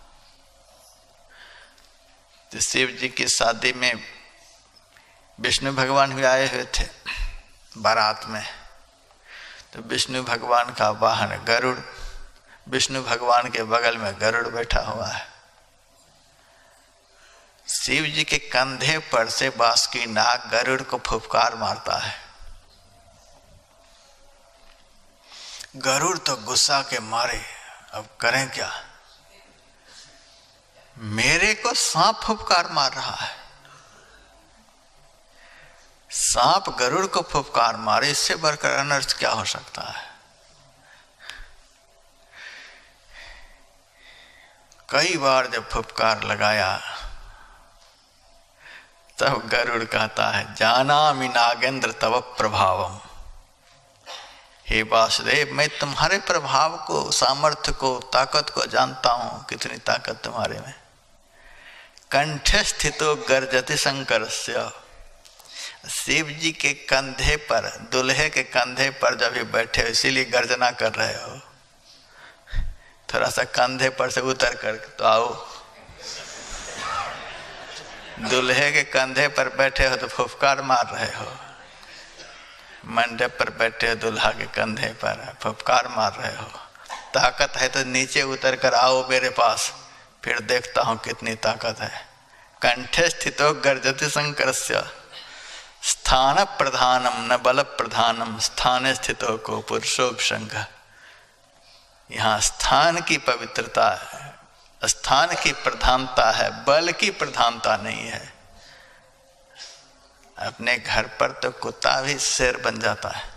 तो शिव जी की शादी में विष्णु भगवान भी आए हुए थे बारात में। तो विष्णु भगवान का वाहन गरुड़, विष्णु भगवान के बगल में गरुड़ बैठा हुआ है। शिव जी के कंधे पर से बांस की नाग गरुड़ को फुफकार मारता है। गरुड़ तो गुस्सा के मारे, अब करें क्या, मेरे को सांप फुफकार मार रहा है। सांप गरुड़ को फुफकार मारे, इससे बढ़कर अनर्थ क्या हो सकता है। कई बार जब फुफकार लगाया तब गरुड़ कहता है, जानामि नागेंद्र तव प्रभावम। हे वासुदेव, मैं तुम्हारे प्रभाव को, सामर्थ्य को, ताकत को जानता हूं, कितनी ताकत तुम्हारे में। कंठे स्थितो गर्जति शंकरस्य। शिव जी के कंधे पर, दूल्हे के कंधे पर जब भी बैठे हो, इसीलिए गर्जना कर रहे हो। थोड़ा सा कंधे पर से उतर कर तो आओ। दूल्हे के कंधे पर बैठे हो तो फुफकार मार रहे हो। मंडप पर बैठे हो, दूल्हा के कंधे पर फुफकार मार रहे हो। ताकत है तो नीचे उतर कर आओ मेरे पास, फिर देखता हूं कितनी ताकत है। कंठे स्थितो गर्जति शंकरस्य। स्थान प्रधानम न बल प्रधानम, स्थाने स्थितो को पुरुषोपसंग। यहाँ स्थान की पवित्रता है, स्थान की प्रधानता है, बल की प्रधानता नहीं है। अपने घर पर तो कुत्ता भी शेर बन जाता है।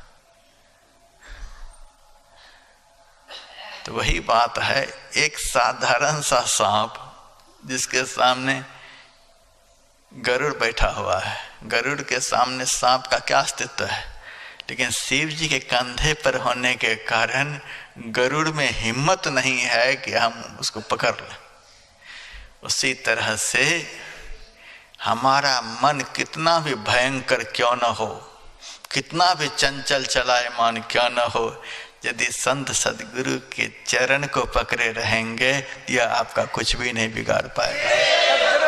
तो वही बात है, एक साधारण सा सांप जिसके सामने गरुड़ बैठा हुआ है, गरुड़ के सामने सांप का क्या अस्तित्व है। लेकिन शिव जी के कंधे पर होने के कारण गरुड़ में हिम्मत नहीं है कि हम उसको पकड़ लें। उसी तरह से हमारा मन कितना भी भयंकर क्यों न हो, कितना भी चंचल चलायमान क्यों न हो, यदि संत सदगुरु के चरण को पकड़े रहेंगे, यह आपका कुछ भी नहीं बिगाड़ पाएगा।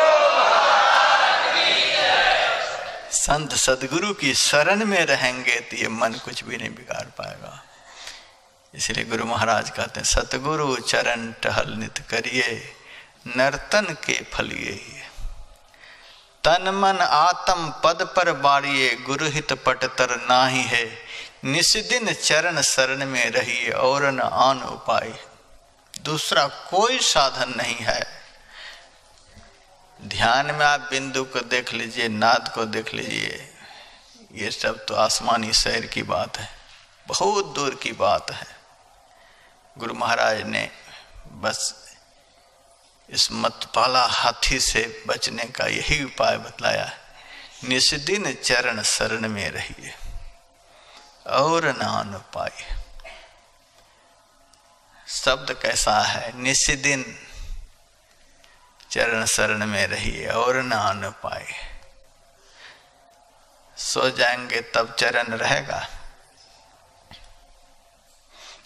संत सदगुरु की शरण में रहेंगे तो ये मन कुछ भी नहीं बिगाड़ पाएगा। इसलिए गुरु महाराज कहते हैं, सतगुरु चरण टहल नित करिए, नर्तन के फलिए। तन मन आत्म पद पर बारिये, गुरु हित पट तर नाही है। निस्दिन चरण शरण में रहिए, और न आन उपाय। दूसरा कोई साधन नहीं है। ध्यान में आप बिंदु को देख लीजिए, नाद को देख लीजिए, ये सब तो आसमानी शहर की बात है, बहुत दूर की बात है। गुरु महाराज ने बस इस मतपाला हाथी से बचने का यही उपाय बतलाया, निस्दिन चरण शरण में रहिए और नान उपाय। शब्द कैसा है, निस्दिन चरण शरण में रहिए और नान उपाय। सो जाएंगे तब चरण रहेगा,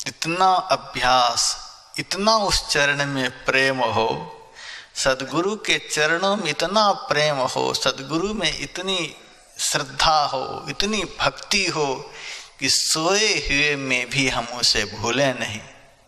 इतना अभ्यास, इतना उस चरण में प्रेम हो, सदगुरु के चरणों में इतना प्रेम हो, सदगुरु में इतनी श्रद्धा हो, इतनी भक्ति हो कि सोए हुए में भी हम उसे भूले नहीं।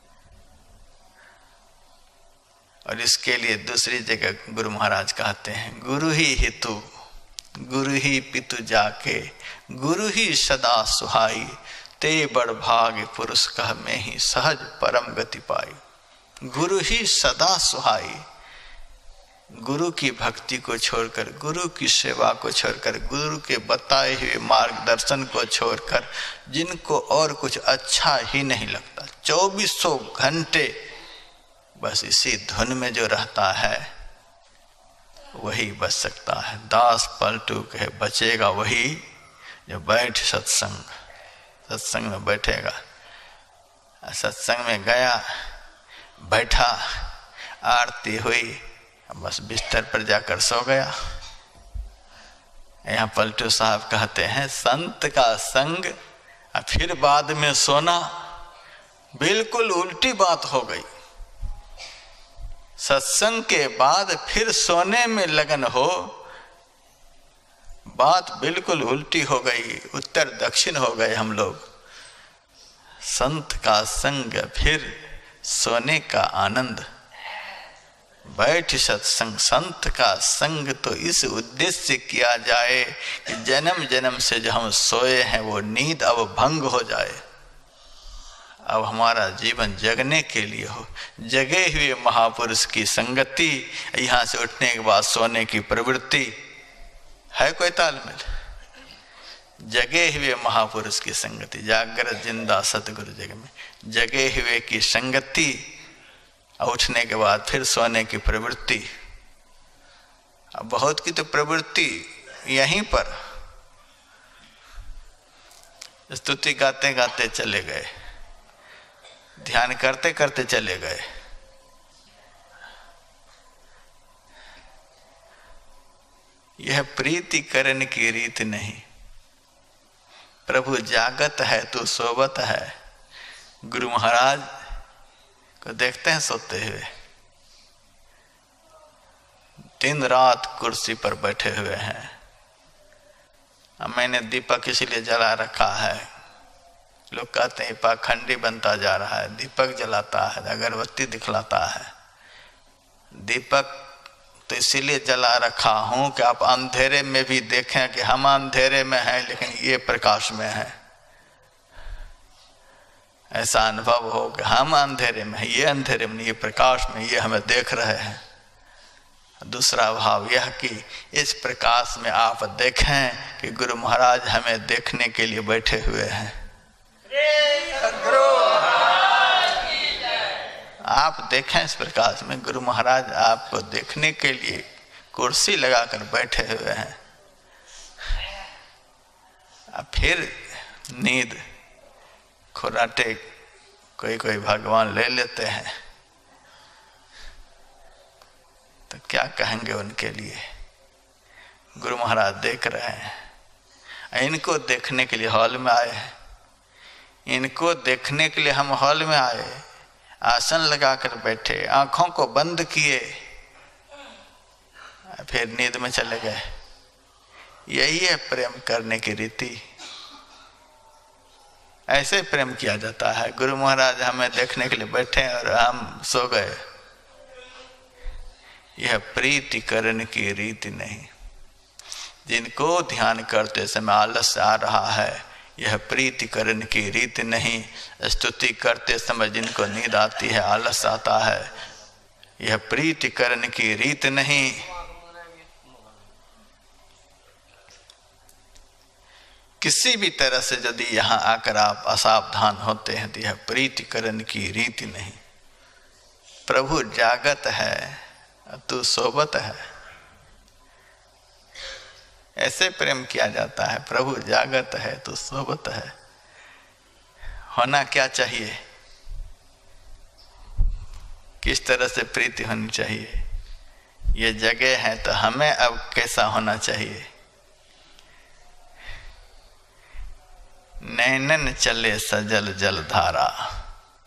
और इसके लिए दूसरी जगह गुरु महाराज कहते हैं, गुरु ही हितु गुरु ही पितु जाके, गुरु ही सदा सुहाई, ते बड़ भाग्य पुरुष कह में ही सहज परम गति पाई। गुरु ही सदा सुहाई, गुरु की भक्ति को छोड़कर, गुरु की सेवा को छोड़कर, गुरु के बताए हुए मार्गदर्शन को छोड़कर जिनको और कुछ अच्छा ही नहीं लगता, 2400 घंटे बस इसी धुन में जो रहता है वही बच सकता है। दास पलटू कहे बचेगा वही जो बैठ सत्संग में बैठेगा। सत्संग में गया, बैठा, आरती हुई, बस बिस्तर पर जाकर सो गया। यहाँ पलटू साहब कहते हैं, संत का संग फिर बाद में सोना, बिल्कुल उल्टी बात हो गई। सत्संग के बाद फिर सोने में लगन हो, बात बिल्कुल उल्टी हो गई, उत्तर दक्षिण हो गए हम लोग। संत का संग फिर सोने का आनंद, बैठ सत्संग। संत का संग तो इस उद्देश्य से किया जाए कि जन्म जन्म से जो हम सोए हैं वो नींद अब भंग हो जाए, अब हमारा जीवन जगने के लिए हो। जगे हुए महापुरुष की संगति, यहाँ से उठने के बाद सोने की प्रवृत्ति है कोई तालमेल? जगे हुए महापुरुष की संगति, जागृत जिंदा सतगुरु जग में, जगे हुए की संगति, उठने के बाद फिर सोने की प्रवृत्ति। अब बहुत की तो प्रवृत्ति यहीं पर, स्तुति गाते गाते चले गए, ध्यान करते करते चले गए। यह प्रीति करने की रीत नहीं। प्रभु जागत है तू सोवत है। गुरु महाराज को देखते हैं सोते हुए, दिन रात कुर्सी पर बैठे हुए हैं। मैंने दीपक इसीलिए जला रखा है, लोग कहते हैं पाखंडी बनता जा रहा है, दीपक जलाता है, अगरबत्ती दिखलाता है। दीपक तो इसीलिए जला रखा हूं कि आप अंधेरे में भी देखें कि हम अंधेरे में हैं लेकिन ये प्रकाश में है। ऐसा अनुभव हो कि हम अंधेरे में हैं, ये अंधेरे में, ये प्रकाश में, ये हमें देख रहे हैं। दूसरा भाव यह कि इस प्रकाश में आप देखें कि गुरु महाराज हमें देखने के लिए बैठे हुए हैं। आप देखें इस प्रकाश में गुरु महाराज आपको देखने के लिए कुर्सी लगाकर बैठे हुए हैं। अब फिर नींद खुराटे कोई कोई भगवान ले लेते हैं, तो क्या कहेंगे उनके लिए? गुरु महाराज देख रहे हैं, इनको देखने के लिए हॉल में आए हैं, इनको देखने के लिए हम हॉल में आए, आसन लगाकर बैठे, आंखों को बंद किए, फिर नींद में चले गए। यही है प्रेम करने की रीति। ऐसे प्रेम किया जाता है। गुरु महाराज हमें देखने के लिए बैठे और हम सो गए। यह प्रीति करने की रीति नहीं। जिनको ध्यान करते समय आलस आ रहा है, यह प्रीति करने की रीति नहीं। स्तुति करते समय जिनको नींद आती है, आलस आता है, यह प्रीति करने की रीत नहीं। किसी भी तरह से यदि यहाँ आकर आप असावधान होते हैं तो यह प्रीति करने की रीति नहीं। प्रभु जागत है, तू सोबत है, ऐसे प्रेम किया जाता है। प्रभु जागत है तो सोबत है। होना क्या चाहिए? किस तरह से प्रीति होनी चाहिए? ये जगह है तो हमें अब कैसा होना चाहिए? नैनन चले सजल जल धारा,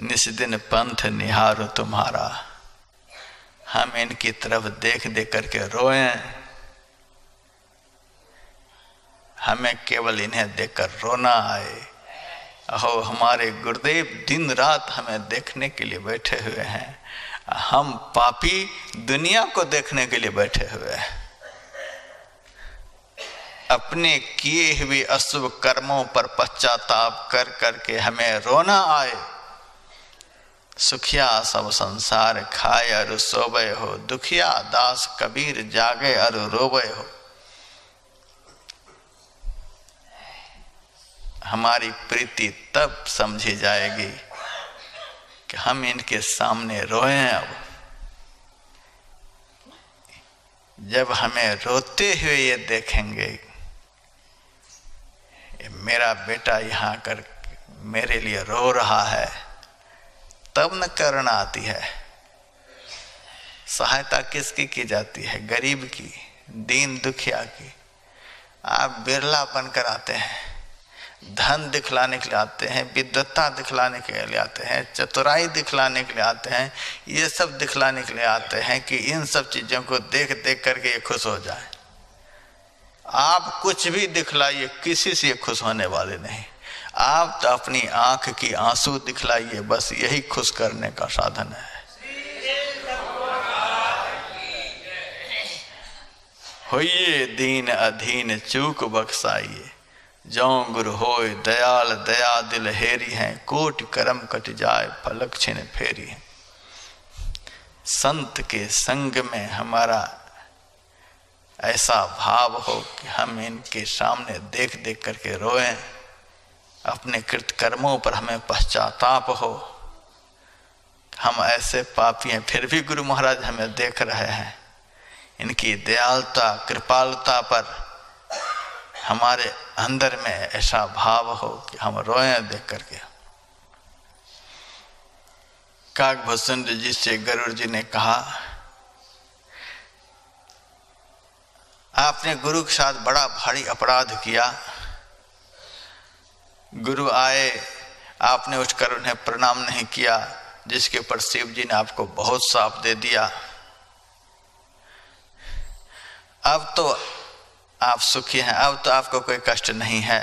निस दिन पंथ निहारो तुम्हारा। हम इनकी तरफ देख देख करके रोएं, हमें केवल इन्हें देखकर रोना आए। अहो हमारे गुरुदेव दिन रात हमें देखने के लिए बैठे हुए हैं, हम पापी दुनिया को देखने के लिए बैठे हुए हैं। अपने किए हुए अशुभ कर्मों पर पश्चाताप कर करके हमें रोना आए। सुखिया सब संसार खाए अरु सोबे हो, दुखिया दास कबीर जागे अरु रोबे हो। हमारी प्रीति तब समझी जाएगी कि हम इनके सामने रोएं। अब जब हमें रोते हुए ये देखेंगे, मेरा बेटा यहाँ कर मेरे लिए रो रहा है, तब न करुणा आती है। सहायता किसकी की जाती है? गरीब की, दीन दुखिया की। आप बिरला बनकर आते हैं, धन दिखलाने के लिए आते हैं, विद्वत्ता दिखलाने के लिए आते हैं, चतुराई दिखलाने के लिए आते हैं, ये सब दिखलाने के लिए आते हैं कि इन सब चीज़ों को देख देख करके ये खुश हो जाए। आप कुछ भी दिखलाइए, किसी से खुश होने वाले नहीं। आप तो अपनी आंख की आंसू दिखलाइए, बस यही खुश करने का साधन है। होइए दीन अधीन चूक बख्साइए, जौं गुरु होय दयाल दया दिल हेरी हैं, कोटि करम कट जाए पलक छिन फेरी है। संत के संग में हमारा ऐसा भाव हो कि हम इनके सामने देख देख करके रोएं, अपने कृत कर्मों पर हमें पश्चाताप हो। हम ऐसे पापी हैं, फिर भी गुरु महाराज हमें देख रहे हैं। इनकी दयालुता कृपालुता पर हमारे अंदर में ऐसा भाव हो कि हम रोएं देख करके। काकभूषण जी से गरुड़ जी ने कहा, आपने गुरु के साथ बड़ा भारी अपराध किया। गुरु आए, आपने उठकर उन्हें प्रणाम नहीं किया, जिसके ऊपर शिव जी ने आपको बहुत शाप दे दिया। अब तो आप सुखी हैं, अब तो आपको कोई कष्ट नहीं है।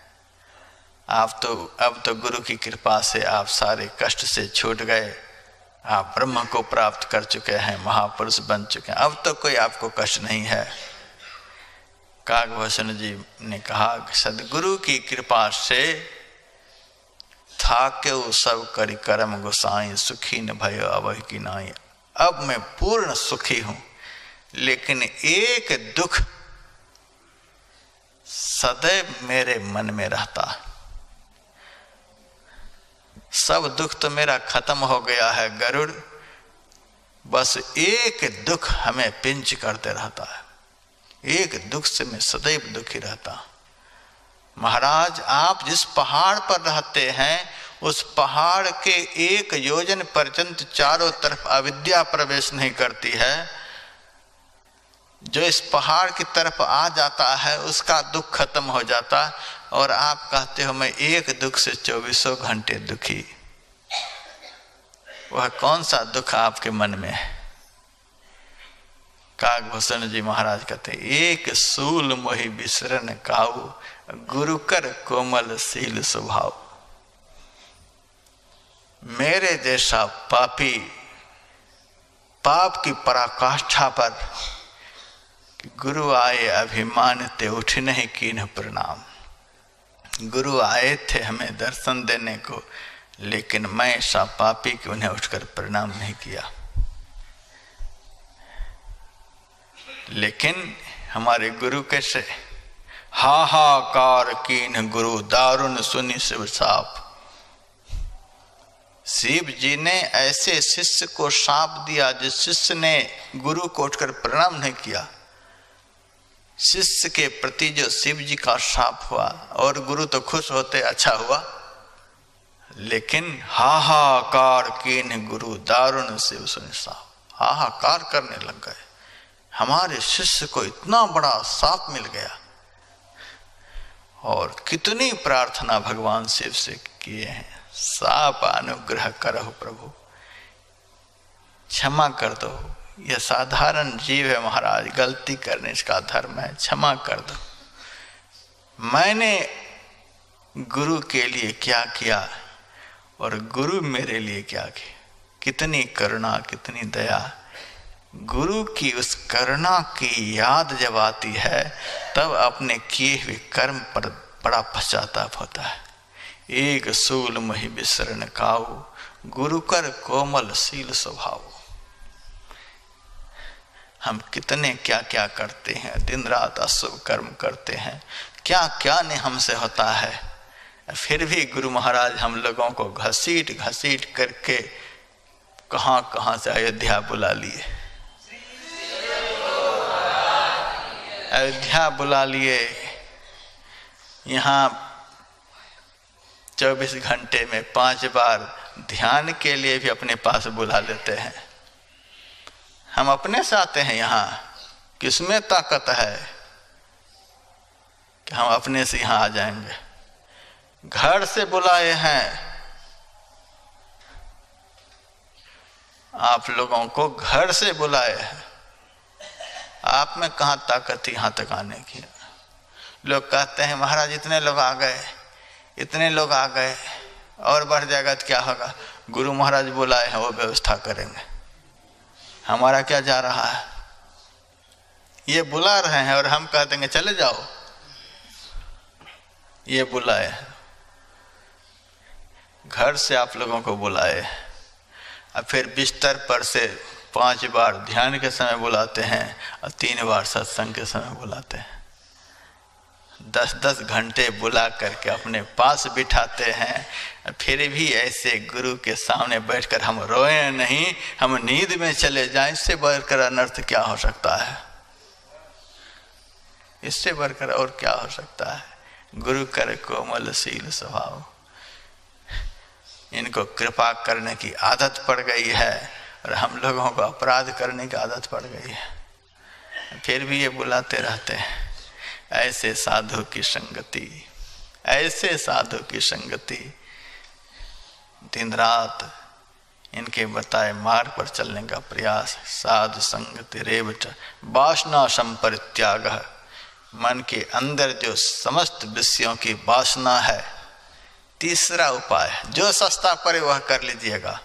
अब तो गुरु की कृपा से आप सारे कष्ट से छूट गए, आप ब्रह्म को प्राप्त कर चुके हैं, महापुरुष बन चुके हैं, अब तो कोई आपको कष्ट नहीं है। काकभूषण जी ने कहा, सदगुरु की कृपा से थाके सब करी कर्म गोसाई, सुखी न भयो अवहि की नाई। अब मैं पूर्ण सुखी हूं, लेकिन एक दुख सदैव मेरे मन में रहता। सब दुख तो मेरा खत्म हो गया है गरुड़, बस एक दुख हमें पिंच करते रहता है। एक दुख से मैं सदैव दुखी रहता। महाराज, आप जिस पहाड़ पर रहते हैं, उस पहाड़ के 1 योजन पर्यंत चारों तरफ अविद्या प्रवेश नहीं करती है। जो इस पहाड़ की तरफ आ जाता है उसका दुख खत्म हो जाता, और आप कहते हो मैं एक दुख से 24 घंटे दुखी। वह कौन सा दुख आपके मन में है? काकभूषण जी महाराज कहते, एक सूल मोहि बिसरन काऊ, गुरु कर कोमल सील स्वभाव। मेरे जैसा पापी पाप की पराकाष्ठा पर गुरु आए, अभिमान ते उठ नहीं कीन्ह प्रणाम। गुरु आए थे हमें दर्शन देने को, लेकिन मैं ऐसा पापी कि उन्हें उठकर प्रणाम नहीं किया। लेकिन हमारे गुरु कैसे, हाहाकार कीन्ह गुरु दारुण सुनि शिव साप। शिव जी ने ऐसे शिष्य को शाप दिया जिस शिष्य ने गुरु को उठकर प्रणाम नहीं किया। शिष्य के प्रति जो शिव जी का शाप हुआ, और गुरु तो खुश होते, अच्छा हुआ, लेकिन हाहाकार कीन्ह गुरु दारुण शिव सुनि साप। हाहाकार करने लग गए, हमारे शिष्य को इतना बड़ा शाप मिल गया। और कितनी प्रार्थना भगवान शिव से किए हैं, साप अनुग्रह करो प्रभु, क्षमा कर दो। यह साधारण जीव है महाराज, गलती करने इसका धर्म है, क्षमा कर दो। मैंने गुरु के लिए क्या किया और गुरु मेरे लिए क्या किया। कितनी करुणा, कितनी दया। गुरु की उस करुणा की याद जब आती है तब अपने किए हुए कर्म पर बड़ा पश्चाताप होता है। एक सूल मही बिसरन काऊ, गुरु कर कोमल शील स्वभाव। हम कितने क्या क्या करते हैं, दिन रात अशुभ कर्म करते हैं, क्या क्या नहीं हमसे होता है, फिर भी गुरु महाराज हम लोगों को घसीट घसीट करके कहाँ कहाँ से अयोध्या बुला लिए, अयोध्या बुला लिए। यहाँ 24 घंटे में 5 बार ध्यान के लिए भी अपने पास बुला लेते हैं। हम अपने से आते हैं यहाँ, किसमें ताकत है कि हम अपने से यहाँ आ जाएंगे। घर से बुलाए हैं, आप लोगों को घर से बुलाए हैं। आप में कहाँ ताकत थी यहाँ तक आने की। लोग कहते हैं महाराज इतने लोग आ गए, इतने लोग आ गए, और बढ़ जाएगा तो क्या होगा। गुरु महाराज बुलाए हैं, वो व्यवस्था करेंगे, हमारा क्या जा रहा है। ये बुला रहे हैं और हम कह देंगे चले जाओ। ये बुलाए, घर से आप लोगों को बुलाए, अब फिर बिस्तर पर से 5 बार ध्यान के समय बुलाते हैं और 3 बार सत्संग के समय बुलाते हैं। 10-10 घंटे बुला करके अपने पास बिठाते हैं, फिर भी ऐसे गुरु के सामने बैठकर हम रोए नहीं, हम नींद में चले जाएं। इससे बढ़कर अनर्थ क्या हो सकता है, इससे बढ़कर और क्या हो सकता है। गुरु कर कोमल शील स्वभाव। इनको कृपा करने की आदत पड़ गई है और हम लोगों को अपराध करने की आदत पड़ गई है, फिर भी ये बुलाते रहते हैं। ऐसे साधु की संगति, ऐसे साधु की संगति। दिन रात इनके बताए मार्ग पर चलने का प्रयास। साधु संगति रेवच वासना संपरित्याग। मन के अंदर जो समस्त विषयों की वासना है, तीसरा उपाय जो सस्ता पड़े वह कर लीजिएगा।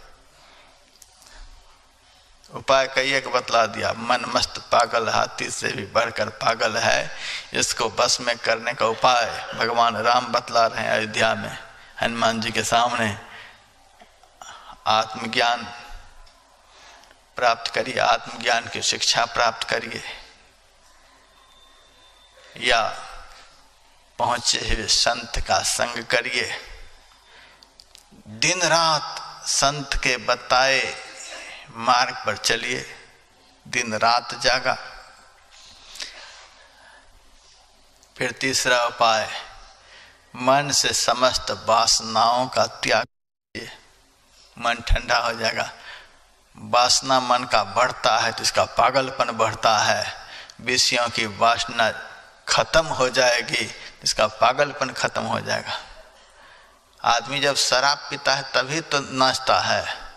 उपाय कई एक बतला दिया। मन मस्त पागल हाथी से भी बढ़कर पागल है, इसको बस में करने का उपाय भगवान राम बतला रहे हैं अयोध्या में हनुमान जी के सामने। आत्मज्ञान प्राप्त करिए, आत्मज्ञान की शिक्षा प्राप्त करिए, या पहुंचे हुए संत का संग करिए। दिन रात संत के बताए मार्ग पर चलिए, दिन रात जागा। फिर तीसरा उपाय, मन से समस्त वासनाओं का त्याग कीजिए। मन ठंडा हो जाएगा। वासना मन का बढ़ता है तो इसका पागलपन बढ़ता है। विषयों की वासना खत्म हो जाएगी, इसका पागलपन खत्म हो जाएगा। आदमी जब शराब पीता है तभी तो नाचता है।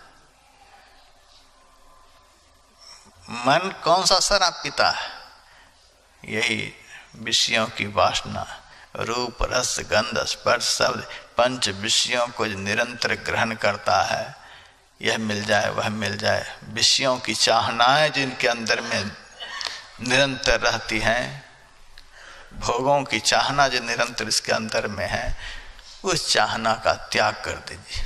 मन कौन सा शराब पीता है? यही विषयों की वासना, रूप रस गंध स्पर्श शब्द पंच विषयों को जो निरंतर ग्रहण करता है, यह मिल जाए वह मिल जाए। विषयों की चाहनाएं जिनके अंदर में निरंतर रहती हैं, भोगों की चाहना जो निरंतर इसके अंदर में है, उस चाहना का त्याग कर दीजिए।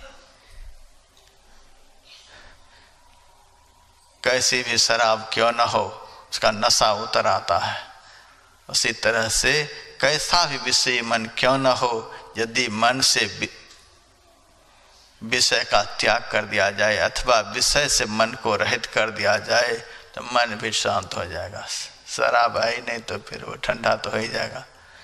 कैसी भी शराब क्यों न हो, उसका नशा उतर आता है। उसी तरह से कैसा भी विषय मन क्यों न हो, यदि मन से विषय का त्याग कर दिया जाए अथवा विषय से मन को रहित कर दिया जाए तो मन भी शांत हो जाएगा। शराब है ही नहीं तो फिर वो ठंडा तो हो ही जाएगा।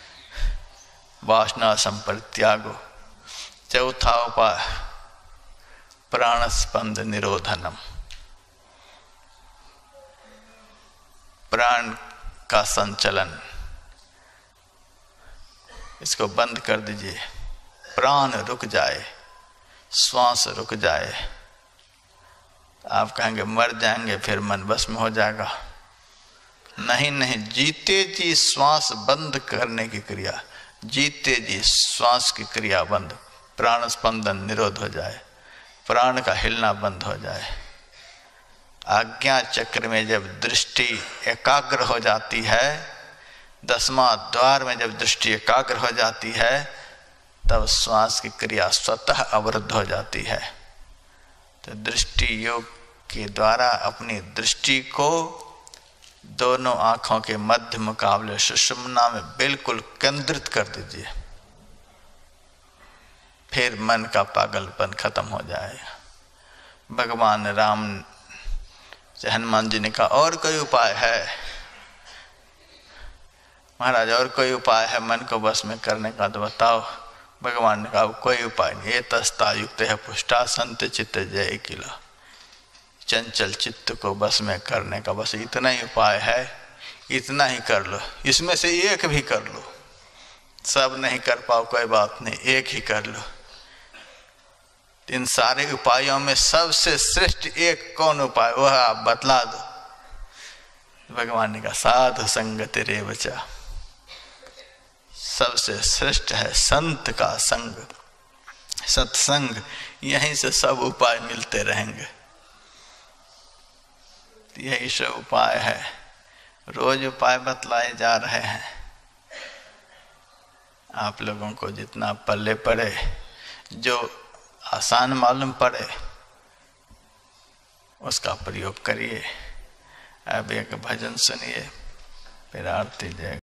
वासना संपरित्यागो। चौथा उपाय, प्राण स्पंद निरोधनम। प्राण का संचलन, इसको बंद कर दीजिए, प्राण रुक जाए। श्वास रुक जाए, आप कहेंगे मर जाएंगे, फिर मन बस में हो जाएगा। नहीं नहीं, जीते जी श्वास बंद करने की क्रिया, जीते जी श्वास की क्रिया बंद, प्राण स्पंदन निरोध हो जाए, प्राण का हिलना बंद हो जाए। आज्ञा चक्र में जब दृष्टि एकाग्र हो जाती है, 10वां द्वार में जब दृष्टि एकाग्र हो जाती है, तब श्वास की क्रिया स्वतः अवरुद्ध हो जाती है। तो दृष्टि योग के द्वारा अपनी दृष्टि को दोनों आंखों के मध्य मुकाबले सुषुम्ना में बिल्कुल केंद्रित कर दीजिए, फिर मन का पागलपन खत्म हो जाएगा। भगवान राम से हनुमान जी ने कहा और कोई उपाय है महाराज, और कोई उपाय है मन को बस में करने का तो बताओ। भगवान ने कहा कोई उपाय नहीं, ये तस्ता युक्त है पुष्टा संत चित्त जय किला, चंचल चित्त को बस में करने का बस इतना ही उपाय है, इतना ही कर लो, इसमें से एक भी कर लो, सब नहीं कर पाओ कोई बात नहीं, एक ही कर लो। इन सारे उपायों में सबसे श्रेष्ठ एक कौन उपाय, वह आप बतला दो। भगवान ने कहा साधु संगति रे बचा, सबसे श्रेष्ठ है संत का संग, सत्संग, यहीं से सब उपाय मिलते रहेंगे। यही सब उपाय है, रोज उपाय बतलाए जा रहे हैं। आप लोगों को जितना पल्ले पड़े, जो आसान मालूम पड़े, उसका प्रयोग करिए। अब एक भजन सुनिए, फिर आरती जय।